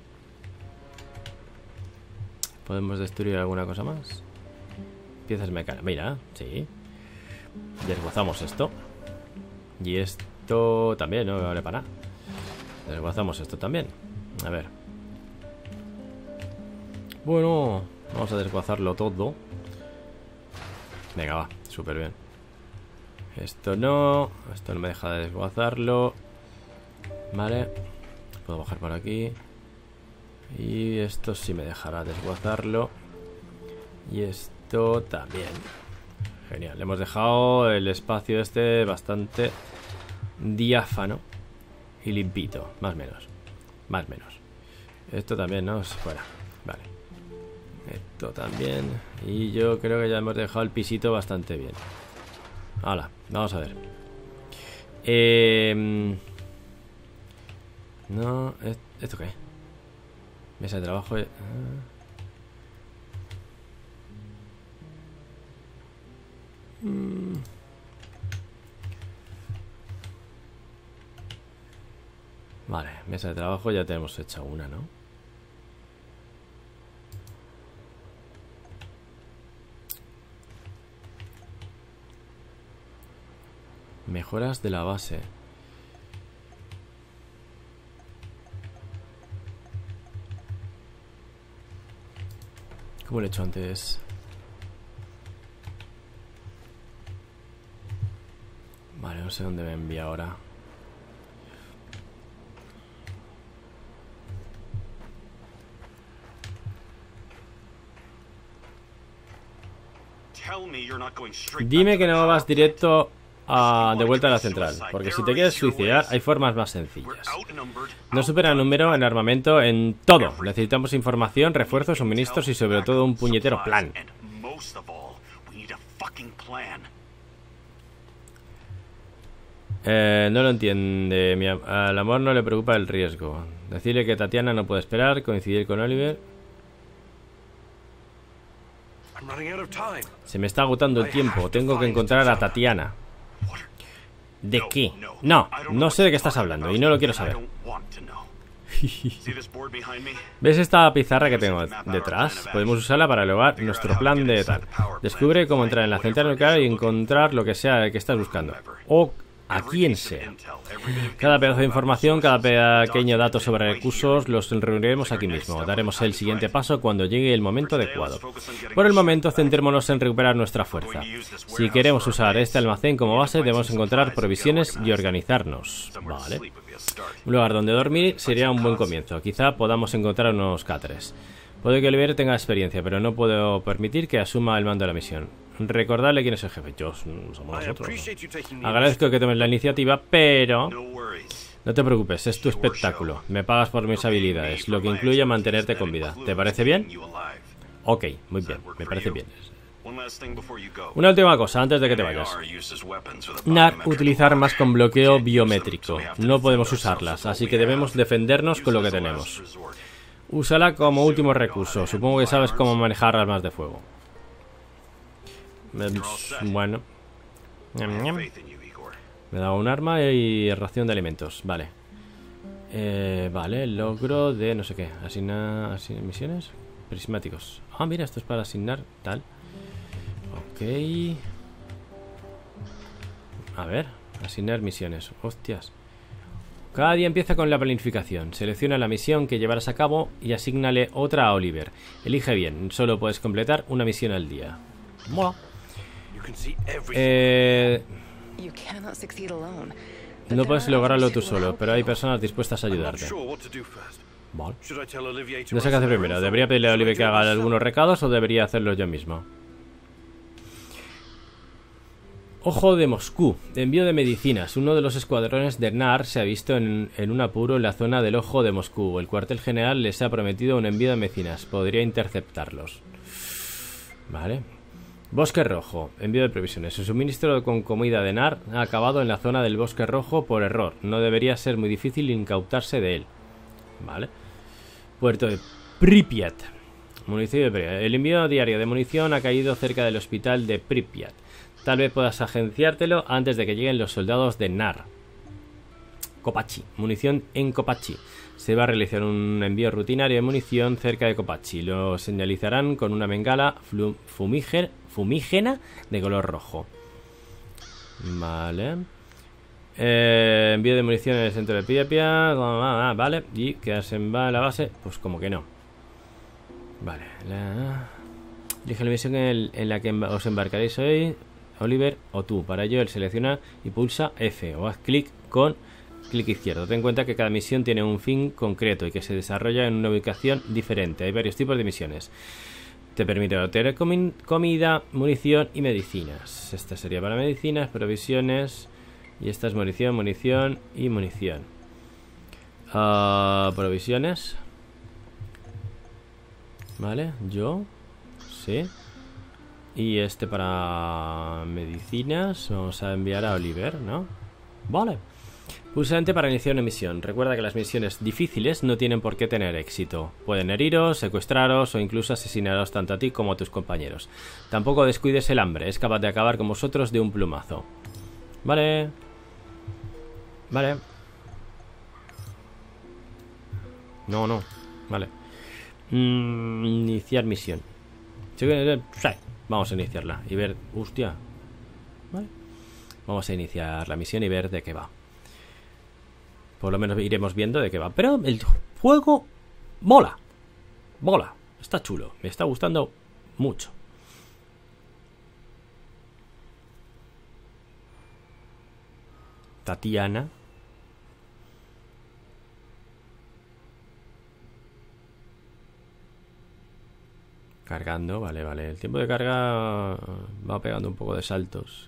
¿Podemos destruir alguna cosa más? Piezas mecánicas. Mira, sí. Desguazamos esto. Y esto también no me vale para nada. Desguazamos esto también. A ver. Bueno, vamos a desguazarlo todo. Venga, va, súper bien. Esto no me deja de desguazarlo. Vale. Puedo bajar por aquí. Y esto sí me dejará desguazarlo. Y esto también. Genial, le hemos dejado el espacio este bastante diáfano y limpito, más o menos. Más o menos. Esto también, ¿no? Fuera. Vale. Esto también. Y yo creo que ya hemos dejado el pisito bastante bien. Hala, vamos a ver. No, ¿esto qué? Mesa de trabajo. Vale, mesa de trabajo ya tenemos hecha una, ¿no? Mejoras de la base. ¿Cómo lo he hecho antes? Vale, no sé dónde me envía ahora. Dime que no vas directo de vuelta a la central, porque si te quieres suicidar hay formas más sencillas. No supera el número en armamento en todo. Necesitamos información, refuerzos, suministros y sobre todo un puñetero plan. No lo entiende. Al amor no le preocupa el riesgo. Decirle que Tatiana no puede esperar, coincidir con Oliver. Se me está agotando el tiempo. Tengo que encontrar a Tatiana. ¿De qué? No sé de qué estás hablando y no lo quiero saber. ¿Ves esta pizarra que tengo detrás? Podemos usarla para elevar nuestro plan de tal. Descubre cómo entrar en la central nuclear y encontrar lo que sea que estás buscando. O a quien sea. Cada pedazo de información, cada pequeño dato sobre recursos los reuniremos aquí mismo. Daremos el siguiente paso cuando llegue el momento adecuado. Por el momento, centrémonos en recuperar nuestra fuerza. Si queremos usar este almacén como base, debemos encontrar provisiones y organizarnos. Vale. Un lugar donde dormir sería un buen comienzo. Quizá podamos encontrar unos cáteres. Puede que Oliver tenga experiencia, pero no puedo permitir que asuma el mando de la misión. Recordarle quién es el jefe. Somos nosotros. Agradezco que tomes la iniciativa, pero no te preocupes, es tu espectáculo. Me pagas por mis habilidades, lo que incluye mantenerte con vida. ¿Te parece bien? Ok, muy bien, me parece bien. Una última cosa antes de que te vayas. NAR utiliza armas con bloqueo biométrico. No podemos usarlas, así que debemos defendernos con lo que tenemos. Úsala como último recurso. Supongo que sabes cómo manejar armas de fuego. Bueno. Me da un arma y ración de alimentos. Vale. Vale, logro de no sé qué. Asignar misiones. Prismáticos. Ah, mira, esto es para asignar tal. Ok. A ver, asignar misiones. Hostias. Cada día empieza con la planificación. Selecciona la misión que llevarás a cabo y asígnale otra a Oliver. Elige bien, solo puedes completar una misión al día. Mola. No puedes lograrlo tú solo, pero hay personas dispuestas a ayudarte. Vale. No sé qué hacer primero. ¿Debería pedirle a Oliver que haga algunos recados o debería hacerlo yo mismo? Ojo de Moscú. Envío de medicinas. Uno de los escuadrones de NAR se ha visto en un apuro en la zona del Ojo de Moscú. El cuartel general les ha prometido un envío de medicinas. Podría interceptarlos. Vale. Bosque Rojo. Envío de provisiones. Su suministro con comida de NAR ha acabado en la zona del Bosque Rojo por error. No debería ser muy difícil incautarse de él. Vale. Puerto de Pripyat. Municipio de Pripyat. El envío diario de munición ha caído cerca del hospital de Pripyat. Tal vez puedas agenciártelo antes de que lleguen los soldados de NAR. Kopachi. Munición en Kopachi. Se va a realizar un envío rutinario de munición cerca de Kopachi. Lo señalizarán con una bengala fumígena de color rojo. Vale. Envío de munición en el centro de Pripyat. Vale. Y quedarse en la base. Pues como que no. Vale. Elige la misión en la que os embarcaréis hoy, Oliver o tú. Para ello, él selecciona y pulsa F o haz clic con clic izquierdo. Ten en cuenta que cada misión tiene un fin concreto y que se desarrolla en una ubicación diferente. Hay varios tipos de misiones. Te permite obtener comida, munición y medicinas. Esta sería para medicinas, provisiones. Y esta es munición y munición. Provisiones. Vale, yo. Sí. Y este para medicinas. Vamos a enviar a Oliver, ¿no? Vale. Pulsante para iniciar una misión. Recuerda que las misiones difíciles no tienen por qué tener éxito. Pueden heriros, secuestraros o incluso asesinaros tanto a ti como a tus compañeros. Tampoco descuides el hambre. Es capaz de acabar con vosotros de un plumazo. Vale. Vale. No. Vale. Iniciar misión. Vamos a iniciarla y ver... Hostia. Vale. Vamos a iniciar la misión y ver de qué va. Por lo menos iremos viendo de qué va. Pero el juego mola. Mola. Está chulo. Me está gustando mucho. Tatiana. Cargando, vale. El tiempo de carga va pegando un poco de saltos.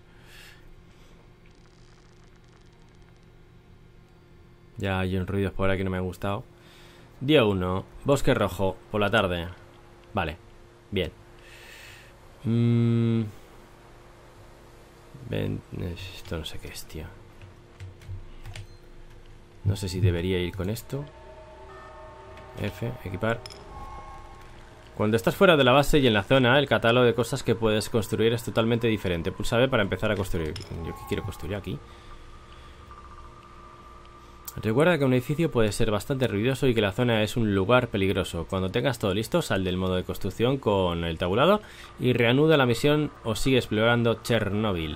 Ya hay un ruidos por aquí que no me han gustado. Día 1, Bosque Rojo, por la tarde. Vale, bien. Esto no sé qué es, tío. No sé si debería ir con esto. F, equipar. Cuando estás fuera de la base y en la zona, el catálogo de cosas que puedes construir es totalmente diferente. Pulsa B para empezar a construir. ¿Yo qué quiero construir aquí? Recuerda que un edificio puede ser bastante ruidoso y que la zona es un lugar peligroso. Cuando tengas todo listo, sal del modo de construcción con el tabulador y reanuda la misión o sigue explorando Chernobyl.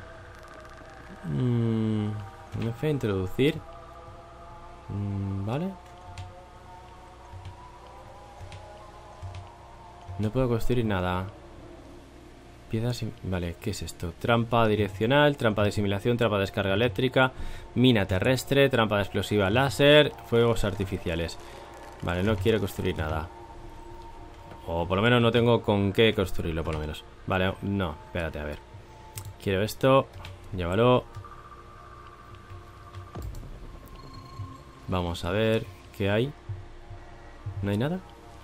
F, introducir. Vale. No puedo construir nada. Piezas... Vale, ¿qué es esto? Trampa direccional, trampa de asimilación, trampa de descarga eléctrica, mina terrestre, trampa de explosiva láser, fuegos artificiales. Vale, no quiero construir nada. O por lo menos no tengo con qué construirlo, por lo menos. Vale, no, espérate, a ver. Quiero esto, llévalo. Vamos a ver qué hay. ¿No hay nada?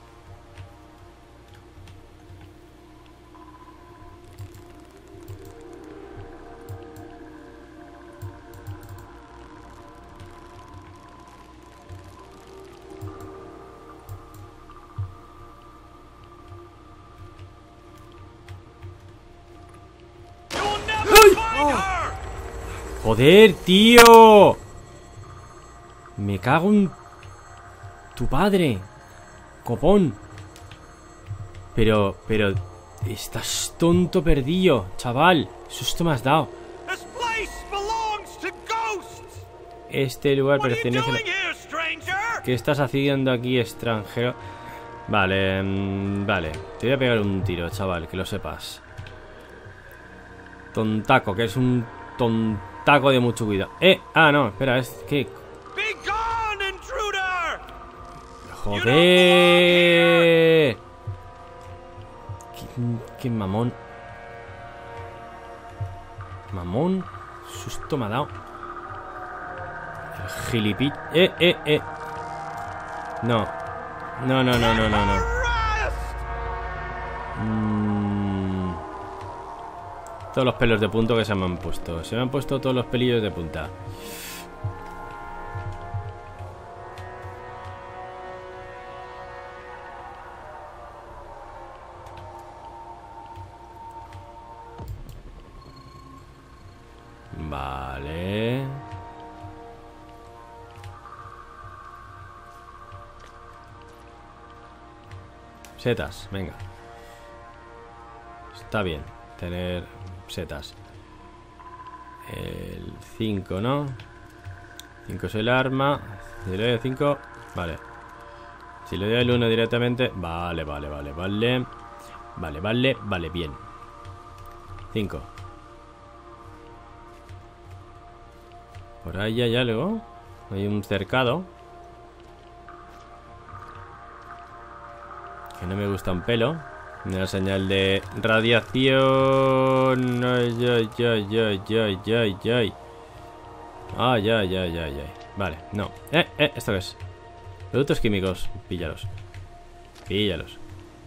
¡Joder, tío! Me cago en tu padre, copón. Pero estás tonto perdido, chaval. Susto me has dado. Este lugar pertenece a... ¿Qué estás haciendo aquí, extranjero? Vale, vale. Te voy a pegar un tiro, chaval, que lo sepas. Tontaco, que es un tontaco de mucho cuidado. Ah, no, espera, es que... ¡Joder! ¡Qué mamón! Mamón. Susto me ha dado. El gilipit. No. No. Todos los pelos de punta que se me han puesto. Se me han puesto todos los pelillos de punta. Vale. Setas, venga. Está bien tener setas. El 5, ¿no? 5 es el arma. Si le doy el 5, vale. Si le doy el 1 directamente, vale, vale, vale, vale. Vale, vale, vale, bien. 5. Por ahí hay algo. Hay un cercado. Que no me gusta un pelo. Una señal de radiación. Ay, ay, ay, ay, ay, ay, ay. Ay, ay, ay, ay, ay. Vale, no. ¿Esto qué es? Productos químicos. Píllalos. Píllalos.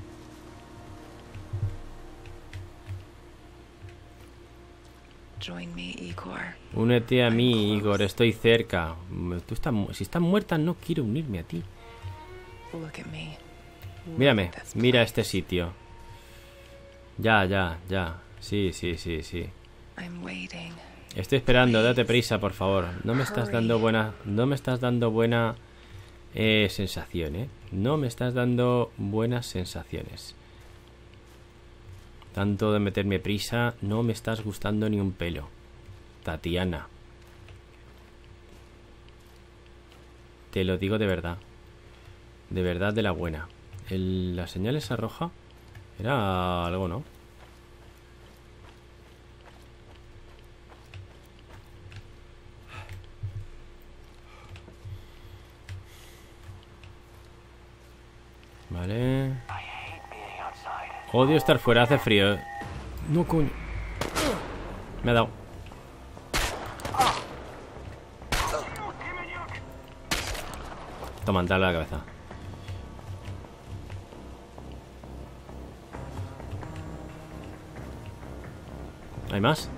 Únete a mí, Igor. Estoy cerca. Si estás muerta, no quiero unirme a ti. Mírame. Mira este sitio. Ya, ya, ya. Sí, sí, sí, sí. Estoy esperando. Date prisa, por favor. No me estás dando buena... No me estás dando buena sensación, ¿eh? No me estás dando buenas sensaciones. Tanto de meterme prisa, no me estás gustando ni un pelo. Tatiana. Te lo digo de verdad. De verdad, de la buena. La señal esa roja era algo, ¿no? Vale. Odio estar fuera, hace frío. No, coño. Me ha dado. Toma, dale a la cabeza. ¿Hay más?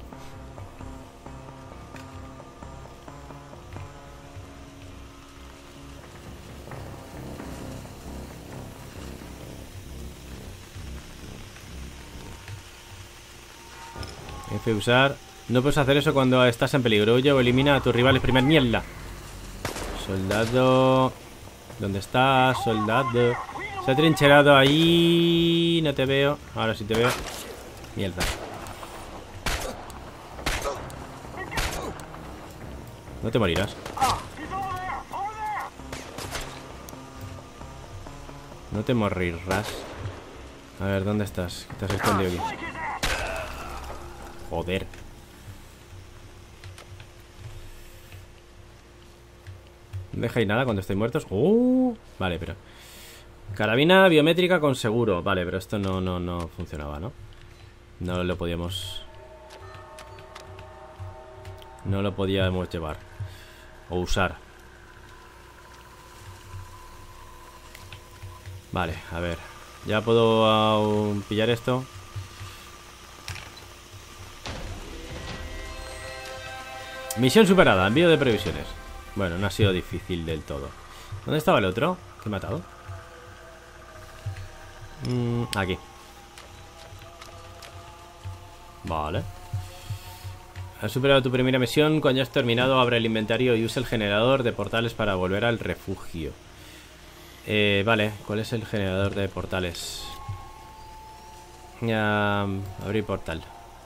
F usar. No puedes hacer eso cuando estás en peligro. Huye o elimina a tus rivales primero. ¡Mierda! Soldado. ¿Dónde estás, soldado? Se ha trincherado ahí. No te veo. Ahora sí te veo. Mierda. No te morirás. No te morirás. A ver, ¿dónde estás? Te has escondido aquí. Joder. No dejáis nada cuando estáis muertos. Vale, pero... Carabina biométrica con seguro. Vale, pero esto no funcionaba, ¿no? No lo podíamos... No lo podíamos llevar. O usar. Vale, a ver. Ya puedo pillar esto. Misión superada, envío de previsiones. Bueno, no ha sido difícil del todo. ¿Dónde estaba el otro? ¿Que he matado? Aquí. Vale. Has superado tu primera misión. Cuando hayas terminado, abre el inventario y usa el generador de portales para volver al refugio. Vale, ¿cuál es el generador de portales? Abrir portal.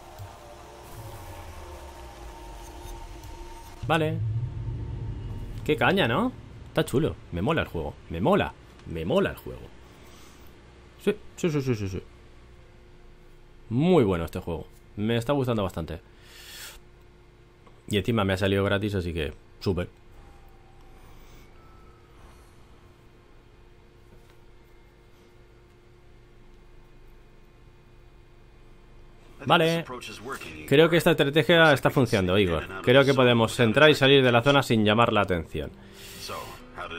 Vale. Qué caña, ¿no? Está chulo. Me mola el juego. Me mola. Me mola el juego. Sí, sí, sí, sí, sí, sí. Muy bueno este juego. Me está gustando bastante. Y encima me ha salido gratis, así que súper. Vale. Creo que esta estrategia está funcionando, Igor. Creo que podemos entrar y salir de la zona sin llamar la atención.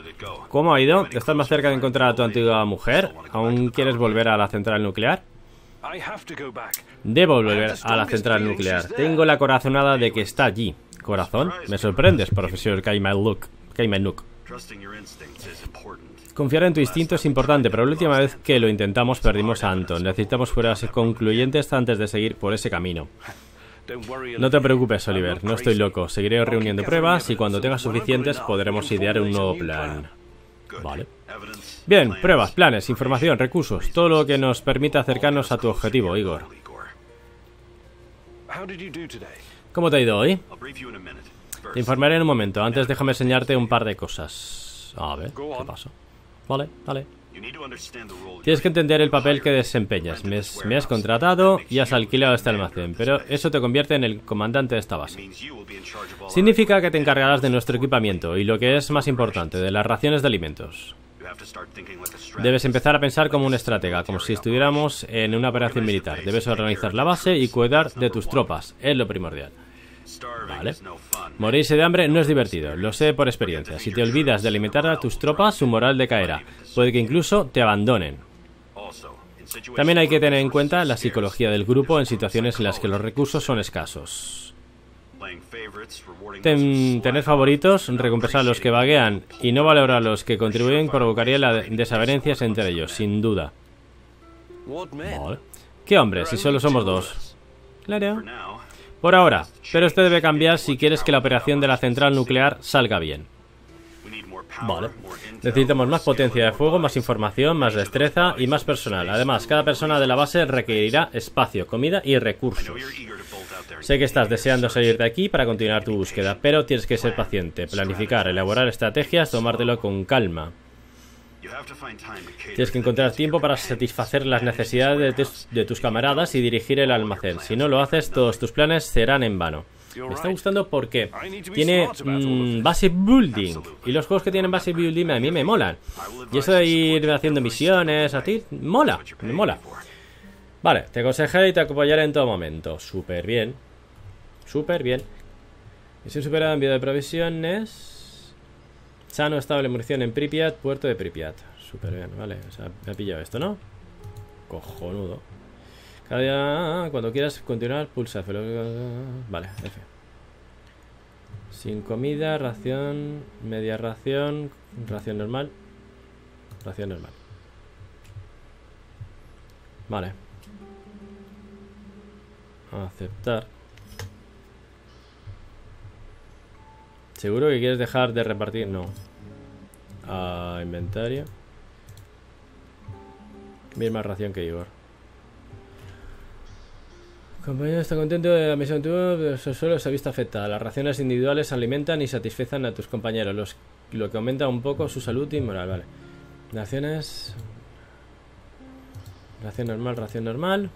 ¿Cómo ha ido? ¿Estás más cerca de encontrar a tu antigua mujer? ¿Aún quieres volver a la central nuclear? Debo volver a la central nuclear. Tengo la corazonada de que está allí. ¿Corazón? Me sorprendes, profesor Kaimanuk. Confiar en tu instinto es importante, pero la última vez que lo intentamos perdimos a Anton. Necesitamos pruebas concluyentes antes de seguir por ese camino. No te preocupes, Oliver, no estoy loco. Seguiré reuniendo pruebas y cuando tenga suficientes podremos idear un nuevo plan. Vale. Bien, pruebas, planes, información, recursos, todo lo que nos permita acercarnos a tu objetivo, Igor. ¿Cómo te ha ido hoy? Te informaré en un momento. Antes déjame enseñarte un par de cosas. A ver, ¿qué pasa? Vale, vale. Tienes que entender el papel que desempeñas. Me has contratado y has alquilado este almacén, pero eso te convierte en el comandante de esta base. Significa que te encargarás de nuestro equipamiento y, lo que es más importante, de las raciones de alimentos. Debes empezar a pensar como un estratega, como si estuviéramos en una operación militar. Debes organizar la base y cuidar de tus tropas. Es lo primordial. Vale. Morirse de hambre no es divertido, lo sé por experiencia. Si te olvidas de alimentar a tus tropas, su moral decaerá. Puede que incluso te abandonen. También hay que tener en cuenta la psicología del grupo en situaciones en las que los recursos son escasos. Tener favoritos, recompensar a los que vaguean y no valorar a los que contribuyen provocaría desavenencias entre ellos, sin duda. Vale. ¿Qué hombre? Si solo somos dos. Claro. Por ahora, pero esto debe cambiar si quieres que la operación de la central nuclear salga bien. Vale. Necesitamos más potencia de fuego, más información, más destreza y más personal. Además, cada persona de la base requerirá espacio, comida y recursos. Sé que estás deseando salir de aquí para continuar tu búsqueda, pero tienes que ser paciente, planificar, elaborar estrategias, tomártelo con calma. Tienes que encontrar tiempo para satisfacer las necesidades de tus camaradas y dirigir el almacén. Si no lo haces, todos tus planes serán en vano. Me está gustando porque tiene base building. Y los juegos que tienen base building a mí me molan. Y eso de ir haciendo misiones a ti, mola, me mola. Vale, te aconsejaré y te apoyaré en todo momento. Súper bien. Súper bien. Misión superada, envío de provisiones. Sano, estable, munición en Pripyat, puerto de Pripyat. Súper bien, vale. O sea, me ha pillado esto, ¿no? Cojonudo. Cada día, cuando quieras continuar, pulsa F. Vale, F. Sin comida, ración, media ración, ración normal. Ración normal. Vale. Aceptar. ¿Seguro que quieres dejar de repartir? No. Inventario. Misma ración que Igor. Compañero está contento de la misión tuya, pero solo se ha visto afectada. Las raciones individuales alimentan y satisfacen a tus compañeros, lo que aumenta un poco su salud y moral. Vale. Raciones. Ración normal, ración normal.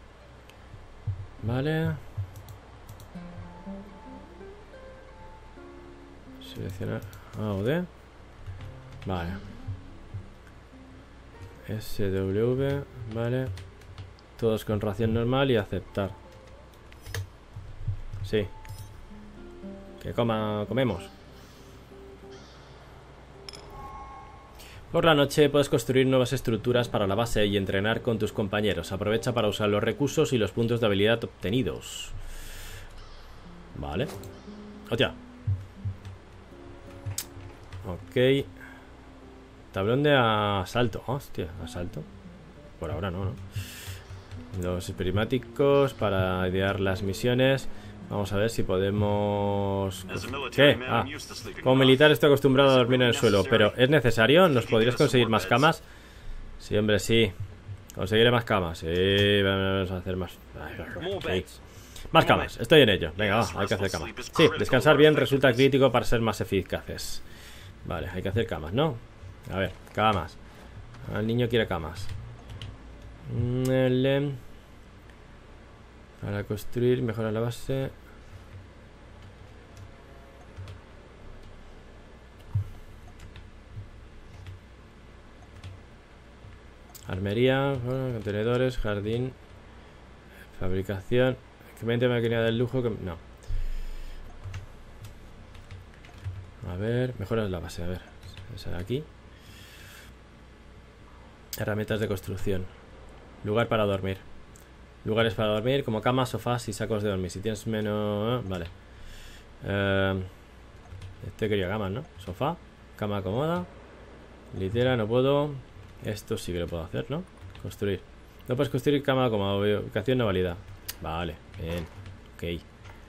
Vale. Seleccionar A o D. Vale. SW. Vale. Todos con ración normal y aceptar. Sí. Que comemos. Por la noche puedes construir nuevas estructuras para la base y entrenar con tus compañeros. Aprovecha para usar los recursos y los puntos de habilidad obtenidos. Vale. Hostia. Ok. Tablón de asalto. Hostia, asalto. Por ahora no, ¿no? Los prismáticos para idear las misiones. Vamos a ver si podemos... ¿Qué? Como militar estoy acostumbrado a dormir en el suelo, pero ¿es necesario? ¿Nos podrías conseguir más camas? Sí, hombre, sí. Conseguiré más camas. Sí, vamos a hacer más... Okay. Más camas, estoy en ello. Venga, va, hay que hacer camas. Sí, descansar bien resulta crítico para ser más eficaces. Vale, hay que hacer camas, ¿no? A ver, camas. El niño quiere camas. Para construir, mejorar la base. Armería, contenedores, jardín, fabricación, equipamiento de maquinaria del lujo. No. A ver, mejorar la base. A ver, esa de aquí. Herramientas de construcción. Lugar para dormir. Lugares para dormir, como camas, sofás y sacos de dormir. Si tienes menos... Vale. Este quería camas, ¿no? Sofá, cama cómoda. Litera, no puedo. Esto sí que lo puedo hacer, ¿no? Construir. No puedes construir cama cómoda. Ubicación no válida. Vale, bien. Ok.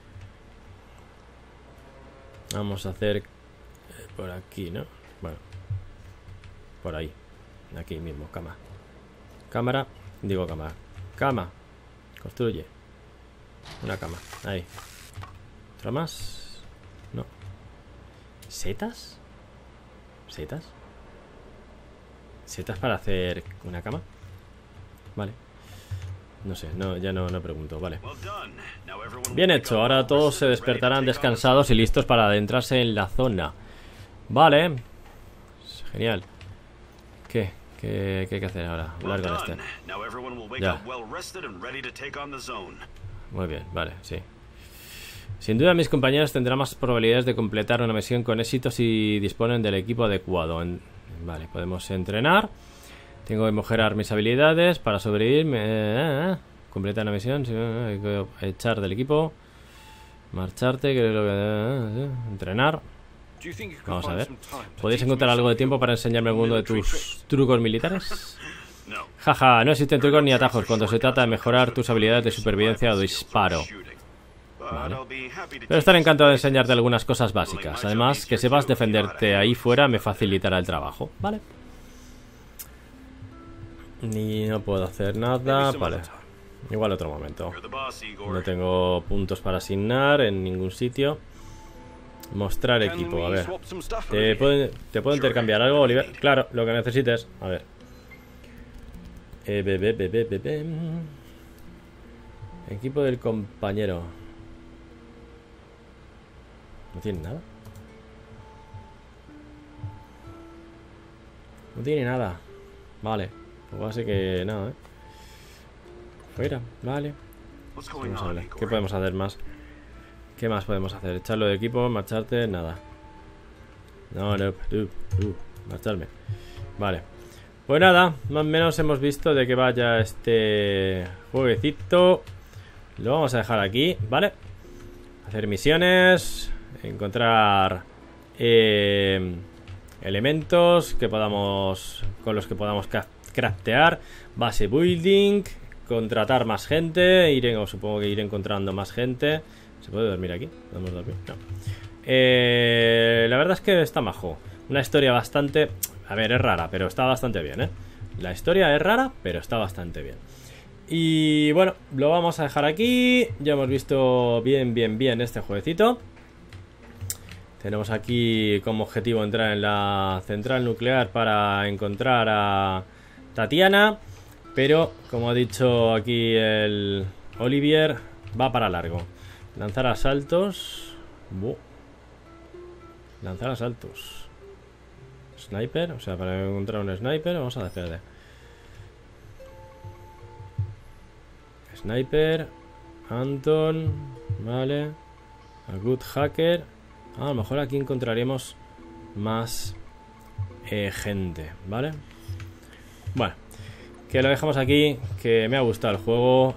Vamos a hacer por aquí, ¿no? Bueno, por ahí. Aquí mismo, cama. Cámara, digo cámara. Cama. Construye. Una cama, ahí. ¿Otra más? No. ¿Setas? ¿Setas? ¿Setas para hacer una cama? Vale. No sé, no, ya no pregunto, vale. Bien hecho, ahora todos se despertarán descansados y listos para adentrarse en la zona. Vale. Genial. ¿Qué hay que hacer ahora? Hablar con este. Ya. Muy bien, vale, sí. Sin duda mis compañeros tendrán más probabilidades de completar una misión con éxito si disponen del equipo adecuado. Vale, podemos entrenar. Tengo que mejorar mis habilidades para sobrevivir. Completar una misión. Hay que echar del equipo. Marcharte. Entrenar. Vamos a ver. ¿Podéis encontrar algo de tiempo para enseñarme alguno de tus trucos militares? Jaja, no existen trucos ni atajos cuando se trata de mejorar tus habilidades de supervivencia o disparo. Vale. Pero estaré encantado de enseñarte algunas cosas básicas. Además, que sepas defenderte ahí fuera me facilitará el trabajo. Vale. Ni no puedo hacer nada. Vale. Igual otro momento. No tengo puntos para asignar en ningún sitio. Mostrar equipo, a ver. ¿Te puedo intercambiar algo, Oliver? Claro, lo que necesites. A ver. Equipo del compañero. ¿No tiene nada? No tiene nada. Vale. Pues va a ser que nada, Fuera, vale. Vamos a ver. ¿Qué podemos hacer más? ¿Qué más podemos hacer? Echarlo de equipo, marcharte, nada. No, marcharme. Vale. Pues nada, más o menos hemos visto de que vaya este jueguecito. Lo vamos a dejar aquí, ¿vale? Hacer misiones. Encontrar elementos que podamos, con los que podamos craftear. Base building. Contratar más gente. Supongo que iré encontrando más gente. ¿Se puede dormir aquí? ¿Podemos dormir? No. La verdad es que está majo. Una historia bastante... A ver, es rara, pero está bastante bien, La historia es rara, pero está bastante bien. Y bueno, lo vamos a dejar aquí. Ya hemos visto bien este jueguecito. Tenemos aquí como objetivo entrar en la central nuclear para encontrar a Tatiana. Pero, como ha dicho aquí el Olivier, va para largo. Lanzar asaltos. Lanzar asaltos. Sniper, o sea, para encontrar un sniper vamos a hacerle. Sniper. Anton. Vale. A good hacker. A lo mejor aquí encontraremos más gente, ¿vale? Bueno, que lo dejamos aquí. Que me ha gustado el juego.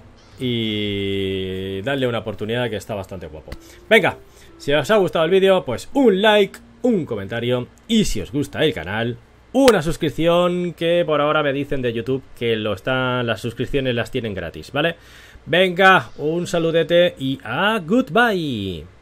Y darle una oportunidad, que está bastante guapo. Venga, si os ha gustado el vídeo, pues un like, un comentario. Y si os gusta el canal, una suscripción, que por ahora me dicen de YouTube que las suscripciones las tienen gratis, ¿vale? Venga, un saludete y goodbye.